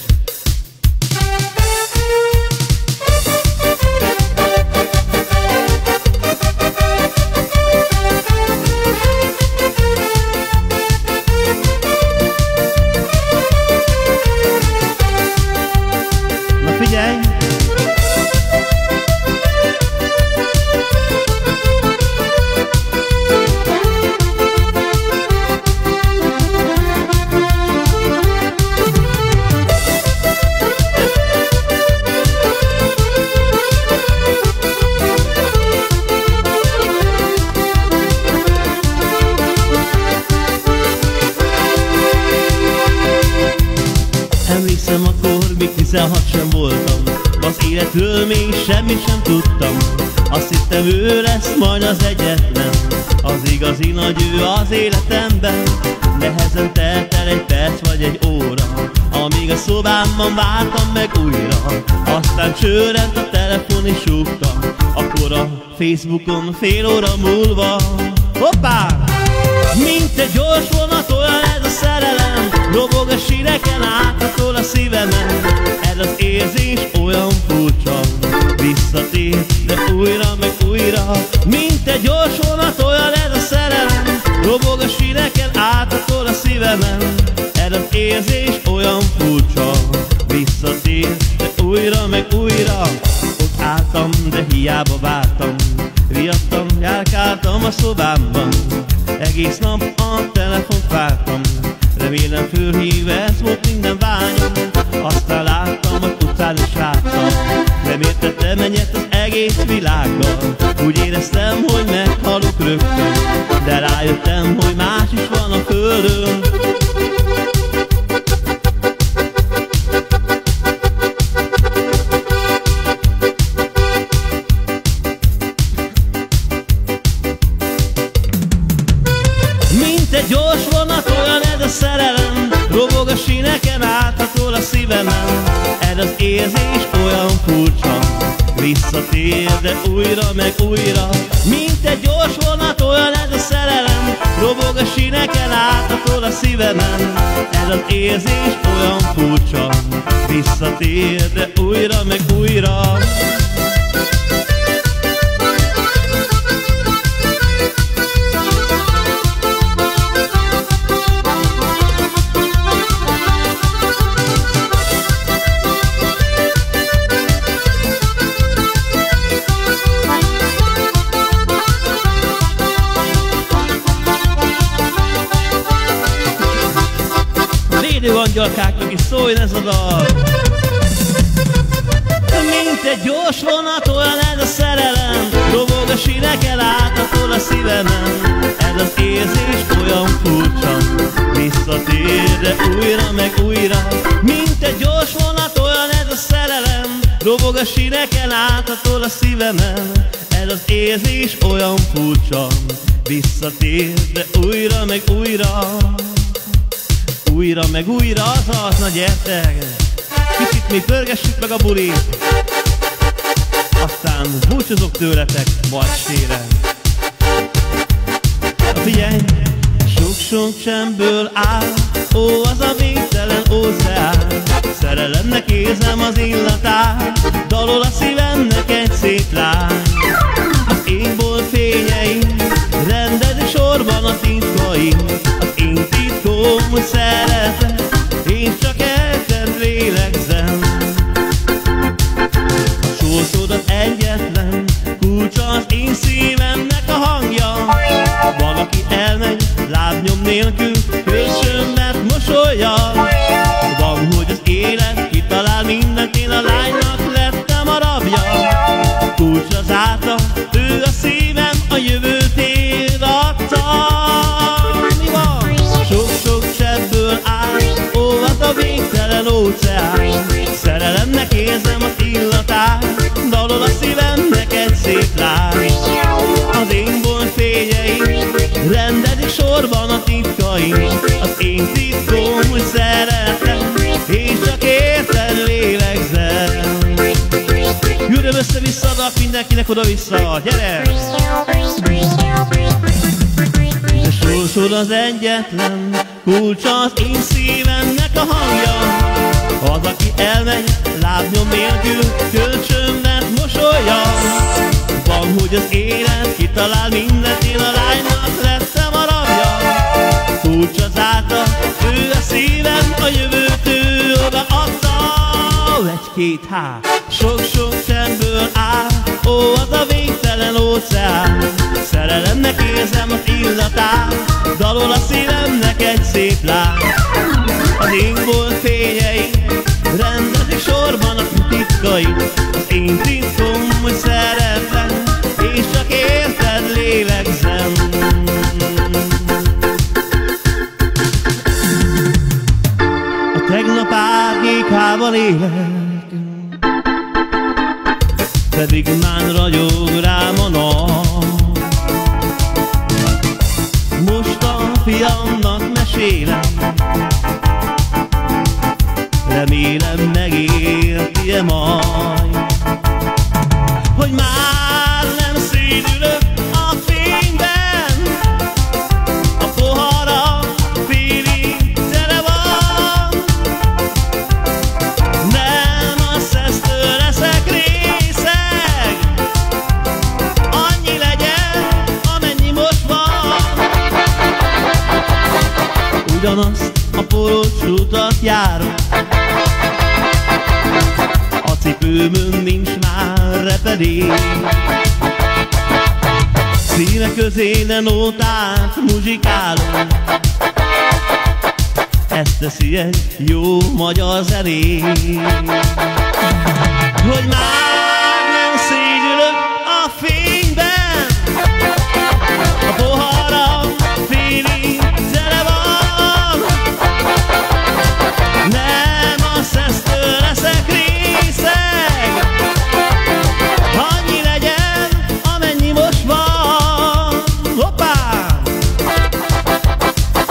Speaker 1: Na figyelj! Emlékszem, akkor még tizenhat sem voltam, az életről még semmit sem tudtam. Azt hittem, ő lesz majd az egyetlen, az igazi nagy ő az életemben. Nehezen telt el egy perc vagy egy óra, amíg a szobámban vártam meg újra. Aztán csörrent a telefon és súgta, akkor a Facebookon fél óra múlva. Hoppá! Mint egy gyors vonat, olyan ez a szerelem, robog a síreken, áthatol a szívemen. Ez az érzés olyan furcsa, visszatér, de újra meg újra. Mint egy gyors vonat, olyan ez a szerelem, robog a síreken, áthatol a szívemen. Ez az érzés olyan furcsa, visszatér, de újra meg újra. Ott álltam, de hiába vártam, riadtam, járkáltam a szobámban. Egész nap a telefont vártam, remélem fölhív, ez volt minden vágyam. Aztán láttam az utcán is láttam, nem értettem egyet az egész világgal. Úgy éreztem, hogy meghalok rögtön, de rájöttem, hogy más is van a földön. gyors vonat, olyan ez a szerelem, robog a síneken, áthatol a szívemen. Ez az érzés olyan furcsa, visszatér, de újra meg újra. Mint egy gyors vonat, olyan ez a szerelem, robog a síneken, áthatol a szívemen. Ez az érzés olyan furcsa, visszatér, de újra meg újra. Védő angyalkáknak is szóljon ez a dal. Mint egy gyors vonat, olyan ez a szerelem, robog a síneken, áthatol a szívemen. Ez az érzés olyan furcsa, visszatér, de újra meg újra. Mint egy gyors vonat, olyan ez a szerelem, robog a síneken, áthatol a szívemen. Ez az érzés olyan furcsa, visszatér, de újra meg újra. Újra meg újra az az, na gyertek! Kicsit még pörgessük meg a bulit, aztán búcsúzok tőletek Balcsére. Figyelj! Sok-sok csemből áll, ó, az a végtelen óceán. Szerelemnek érzem az illatát, dalol a szívemnek egy szép lány. Az én bolt fényeim, rendez sorban a titkaim. Az én titkom, hogy szeretem, én csak eltent lélegzem. A sorsodat egyetlen kulcsa az én szívemnek a hangja. Valaki elmegy lábnyom nélkül, kölcsönmet mosolya. Van, hogy az élet kitalál mindent, én a lánynak lettem a rabja. Kulcsra zárta, ő a szívem, a jövőt én adta. Mi van? Sok-sok cseppből áll, ó, az a végtelen óceán. Szerelemnek érzem az illatát, dalol a szívemnek egy szép lány. Az én bolt fényeim, rendezik sorban a titkaim. Az én titkom, hogy szeretem, és csak érted lélegzem. Jöjjön össze-vissza, adak mindenkinek oda-vissza, gyere! De sorsod az egyetlen kulcsa az én szívemnek a hangja. Az, aki elmegy lábnyom nélkül, kölcsönmet mosolya. Van, hogy az élet kitalál mindent, én a lánynak lettem a rabja. Kulcsa zárta, ő a szívem, a jövőt ő odaadta. Egy-két há, sok-sok csemből áll, ó, az a végtelen óceán. Szerelemnek érzem az illatát, dalol a szívemnek egy szép lány. Az én bolt fényeim, rendezik sorban a titkaim. Az én titkom, hogy szeretem, és csak érted lélegzem. A tegnap árnyékában élek, pedig már ragyog rám a nap. Most a fiamnak mesélem, remélem megérti-e majd, hogy már nem szédülök a fényben. A pohara félig tele van, nem a szesztől leszek részeg. Annyi legyen, amennyi most van. Ugyanazt a poros utat járok, a cipőmön nincs már repedék. Szíve közé ne nótát muzsikálok, ezt teszi egy jó magyar zenék. Hogy már nem szégyülök a fényben, a poharam félig tele van, nem a szesztől leszek részeg. Annyi legyen, amennyi most van. Hoppá!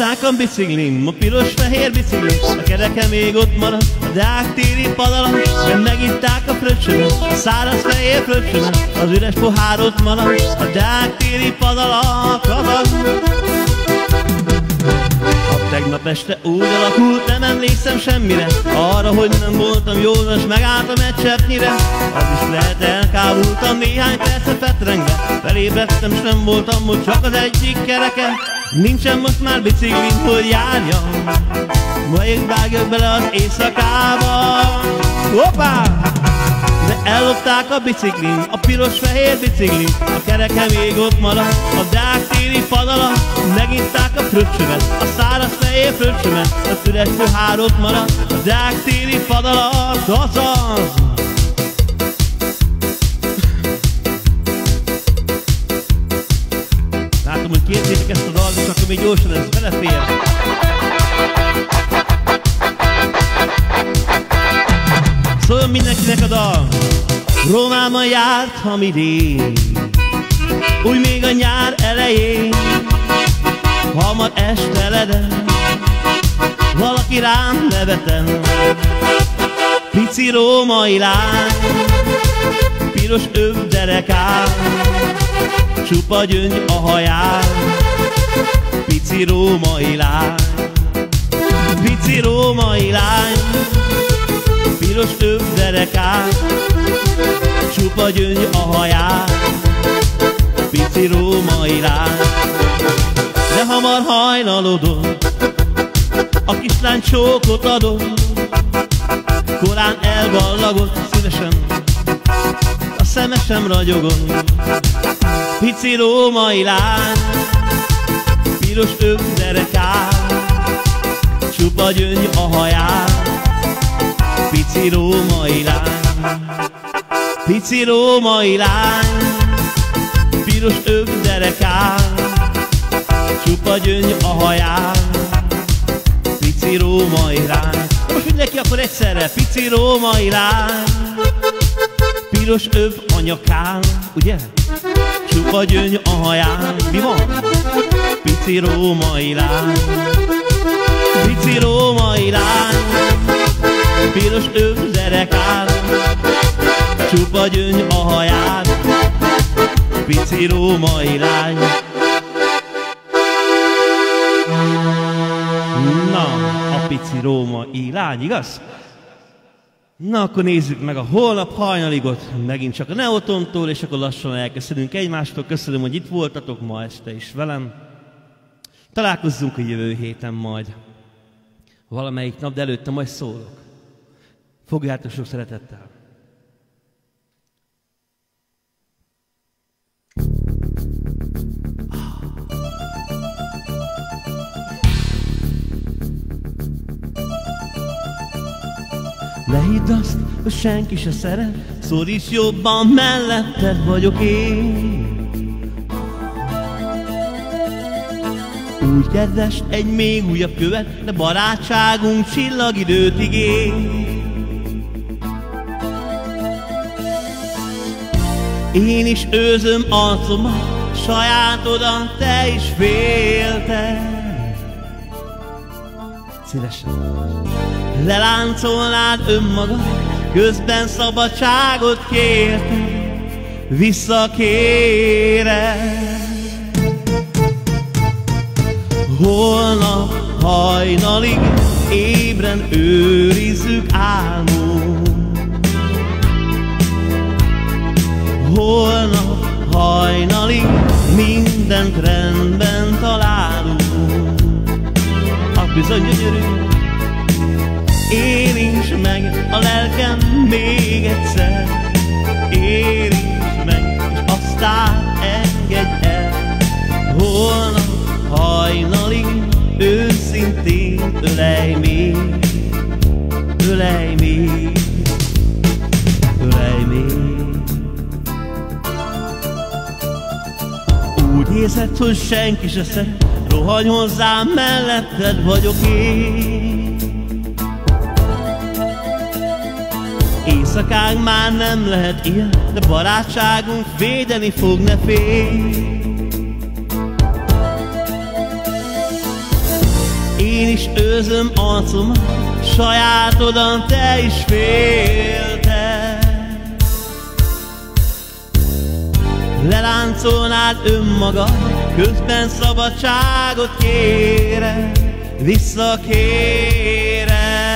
Speaker 1: Ellopták a biciklim, a piros-fehér biciklim, a kereke még ott marad, a deáktéri pad alatt, mert megitták a fröccsömet, a száraz fehér fröccsömet, az üres pohár ott marad, a deáktéri pad alatt ragad. Tegnap este úgy alakult, nem emlékszem semmire, arra, hogy nem voltam jól, és megálltam egy cseppnyire. Az is lehet, elkábultam néhány percet fetrengve, felébredtem, s nem voltam, hogy csak az egyik kereke. Nincsen most már biciklim, hogy járjam, majd vágjak bele az éjszakába. Hoppá! De ellopták a biciklim, a piros-fehér biciklim, a kereke még ott marad, a deáktéri pad alatt, megitták a fröccsömet, a száraz fehér fröccsömet, az üres pohár ott marad, a deáktéri pad alatt, azaz! Látom, hogy kértétek ezt a dalt, és akkor még gyorsan ez belefér. Szóljon mindenkinek a dal! Rómában jártam idén, úgy még a nyár elején, hamar esteledem, valaki rám nevetem. Pici római lány, piros övderekán, csupa gyöngy a haján. Pici római lány, pici római lány, piros övderekán, csupa gyöngy a haján. Pici római lány, de hamar hajnalodott, a kislány csókot adott, korán elballagott szívesen, a szeme sem ragyogott. Pici római lány, piros övderekán, csupa gyöngy a haján. Pici római lány, pici római lány, piros övderekán, csupa gyöngy a haján. Pici római lány. Most mindenki akkor egyszerre. Pici római lány, piros öv a nyakán, ugye? Csupa gyöngy a haján. Mi van? Pici római lány, pici római lány, piros övderekán, csupa gyöngy a haján. Pici római lány. Na, a pici római lány, igaz? Na, akkor nézzük meg a holnap hajnaligot, megint csak a Neotontól, és akkor lassan elköszönünk egymástól. Köszönöm, hogy itt voltatok ma este is velem. Találkozzunk a jövő héten majd. Valamelyik nap, de előtte majd szólok. Fogjátok sok szeretettel. Ne hidd azt, hogy senki se szeret, szoríts jobban, melletted vagyok én. Úgy kedves egy még újabb követ, de barátságunk csillagidőt ígér. Én is őzöm arcomat, sajátodan te is félted. Szívesen leláncolnád önmagad, közben szabadságot kérted, visszakéred. Holnap hajnalig ébren őrizzük álmunk. Holnap hajnalig mindent rendben találunk. Az bizony gyönyörű, érints meg a lelkem még egyszer. Érints meg, és aztán engedj el. Holnap hajnalig őszintén ölej még, ölej még, ölej még. Úgy érzed, hogy senki se szeret, rohanj hozzám, melletted vagyok én. Éjszakánk már nem lehet ilyen, de barátságunk védeni fog, ne félj. Én is őzöm arcomat, sajátodan te is félted. Leláncolnád önmagad, közben szabadságot kéred, visszakéred.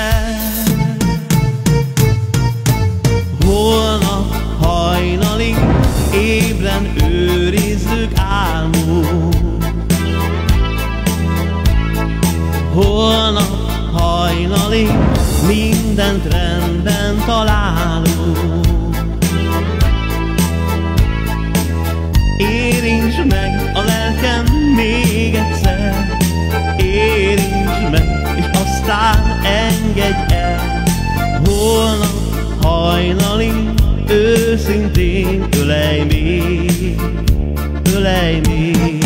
Speaker 1: Holnap hajnalig ébren őrizzük álmunk. Holnap hajnalig mindent rendben találunk. Érintsd meg a lelkem még egyszer, érintsd meg, és aztán engedj el. Holnap hajnalig őszintén ölej még, ölej még.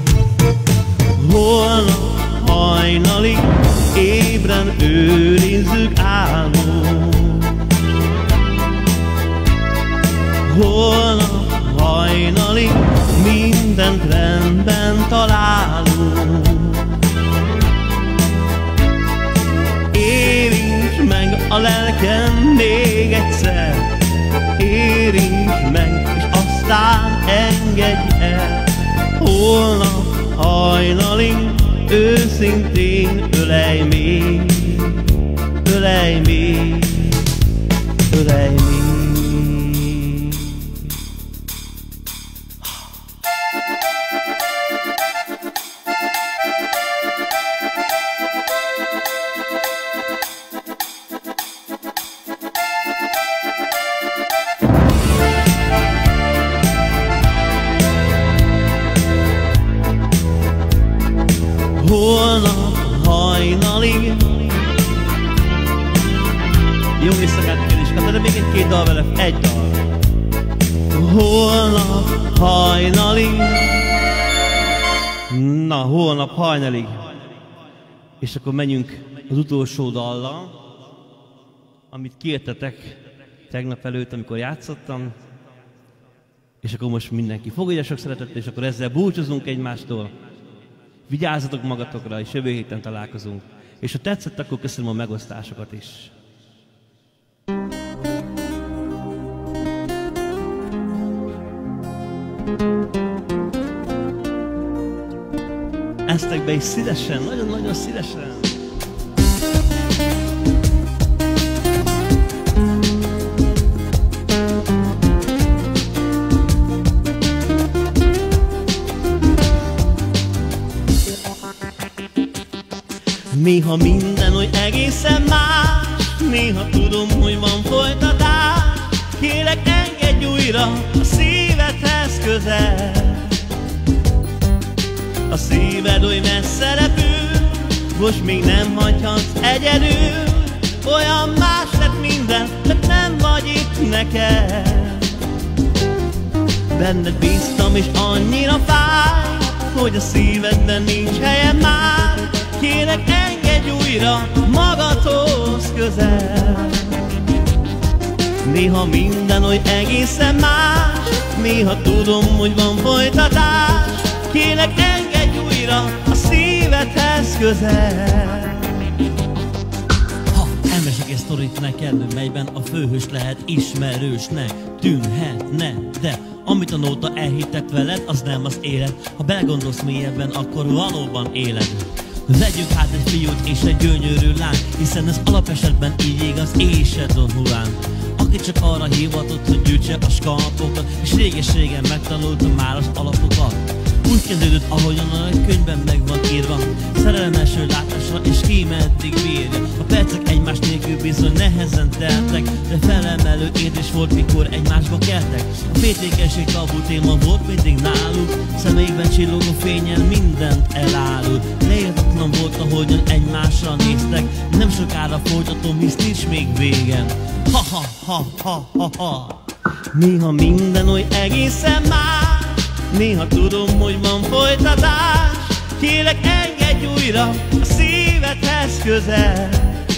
Speaker 1: Holnap hajnalig ébren őrizzük álmunk. Holnap hajnalig mindent rendben találunk. Érintsd meg a lelkem még egyszer, érintsd meg, és aztán engedj el. Holnap hajnalig őszintén ölej még, ölej még, ölej még. Holnap hajnalig. Jó éjszakát neked is, Kata, de még egy-két dal vele, egy dal. Holnap hajnalig. Na, holnap hajnalig. És akkor menjünk az utolsó dallal, amit kértetek tegnap előtt, amikor játszottam. És akkor most mindenki fogadja sok szeretettel, és akkor ezzel búcsúzunk egymástól. Vigyázzatok magatokra, és jövő héten találkozunk. És ha tetszett, akkor köszönöm a megosztásokat is. Eztek be is szívesen, nagyon-nagyon szívesen. Néha minden oly egészen más, néha tudom, hogy van folytatás. Kérlek, engedj újra a szívedhez közel. A szíved oly messze repül, most még nem hagyhatsz egyedül. Olyan más lett minden, mert nem vagy itt neked. Benned bíztam és annyira fáj, hogy a szívedben nincs helye már. Kérlek, engedj újra magadhoz közel. Néha minden oly egészen más, néha tudom, hogy van folytatás. Kérlek, engedj újra a szívedhez közel.
Speaker 3: Ha elmesek egy sztorit neked, melyben a főhős lehet ismerősnek tűnhetne, de amit a nóta elhittett veled, az nem az élet. Ha belegondolsz mélyebben, akkor valóban éled. Vegyük hát egy fiút és egy gyönyörű lány, hiszen ez alapesetben így igaz, és se Don Juan, aki csak arra hivatott, hogy gyűjtse a skalpokat, és réges-régen megtanulta már az alapokat. Úgy kezdődött, ahogyan a könyvben meg van írva, szerelem első látásra, és ki meddig bírja. A percek egymás nélkül bizony nehezen teltek, de felemelő érzés volt, mikor egymásba keltek. A féltékenység tabu téma volt mindig náluk, személyben csillogó fényen mindent elárul. Leértetlen volt, ahogyan egymásra néztek, nem sokára folytatom, hisz nincs még végen. Ha ha ha ha ha ha.
Speaker 1: Néha minden oly egészen más, néha tudom, hogy van folytatás. Kérlek, engedj újra a szívedhez közel.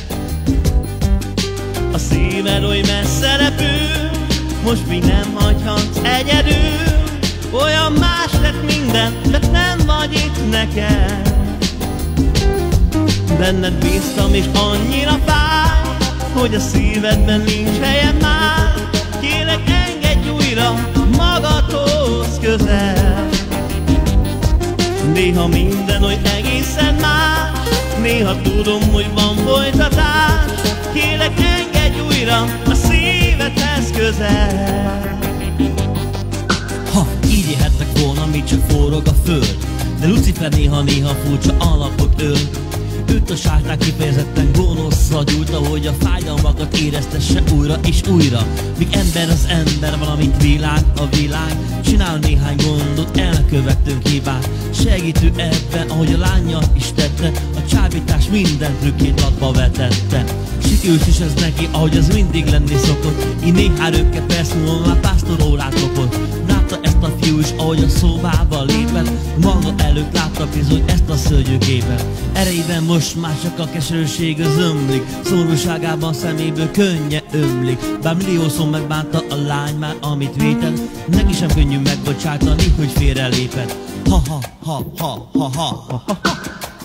Speaker 1: A szíved oly messze repül, most még nem hagyhatsz egyedül. Olyan más lett minden, mert nem vagy itt neked. Benned bíztam és annyira fáj, hogy a szívedben nincs helyem már. Kérlek, engedj újra magadhoz közel. Néha minden oly egészen más, néha tudom, hogy van folytatás. Kérlek, engedj újra a szívedhez közel.
Speaker 3: Ha így élhettek volna, még csak forog a föld, de Lucifer néha-néha furcsa alapot öl. Őt a sátán kifejezetten gonoszra gyújt, ahogy a fájdalmakat éreztesse újra és újra. Míg ember az ember, valamint világ a világ, csinál néhány gondot, elkövettünk hibát. Segítő ebben, ahogy a lánya is tette, a csábítás minden trükkét latba vetette. Sikerült is ez neki, ahogy az mindig lenni szokott. Így néhány röpke perc múlva már pásztorórát lopott. Látta ezt a fiú is, ahogy a szobába lépett, maga előtt látta bizony ezt a szörnyűképet. Erejében most már csak a keserűség zömlik, szomorúságában szeméből könnye ömlik. Bár milliószor megbánta a lány már, amit vétett, neki sem könnyű megbocsátani, hogy félrelépett. Ha ha ha ha ha ha ha ha ha.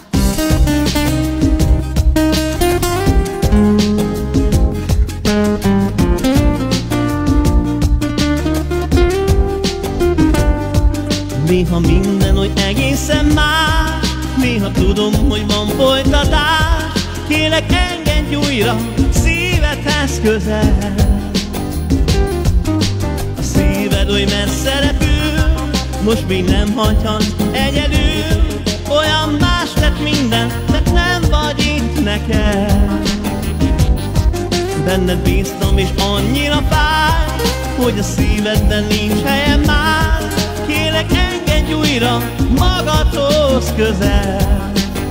Speaker 1: Néha minden oly egészen más, néha tudom, hogy van folytatás. Kérlek, engedj újra szívedhez közel. A szíved oly messze repül, most még nem hagyhat egyedül. Olyan más lett minden, mert nem vagy itt nekem. Benned bíztam és annyira fáj, hogy a szívedben nincs helyem már. Kérlek, engedj újra magadhoz közel.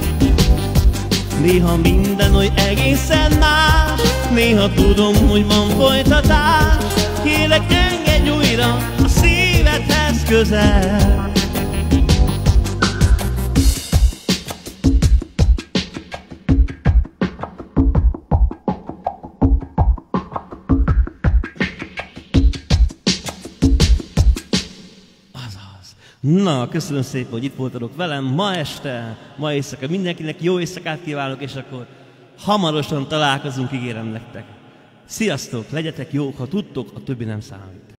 Speaker 1: Néha minden oly egészen más, néha tudom, hogy van folytatás. Kérlek, engedj újra a szívedhez közel. Na, köszönöm szépen, hogy itt voltatok velem ma este, ma éjszaka. Mindenkinek jó éjszakát kívánok, és akkor hamarosan találkozunk, ígérem nektek. Sziasztok, legyetek jók, ha tudtok, a többi nem számít.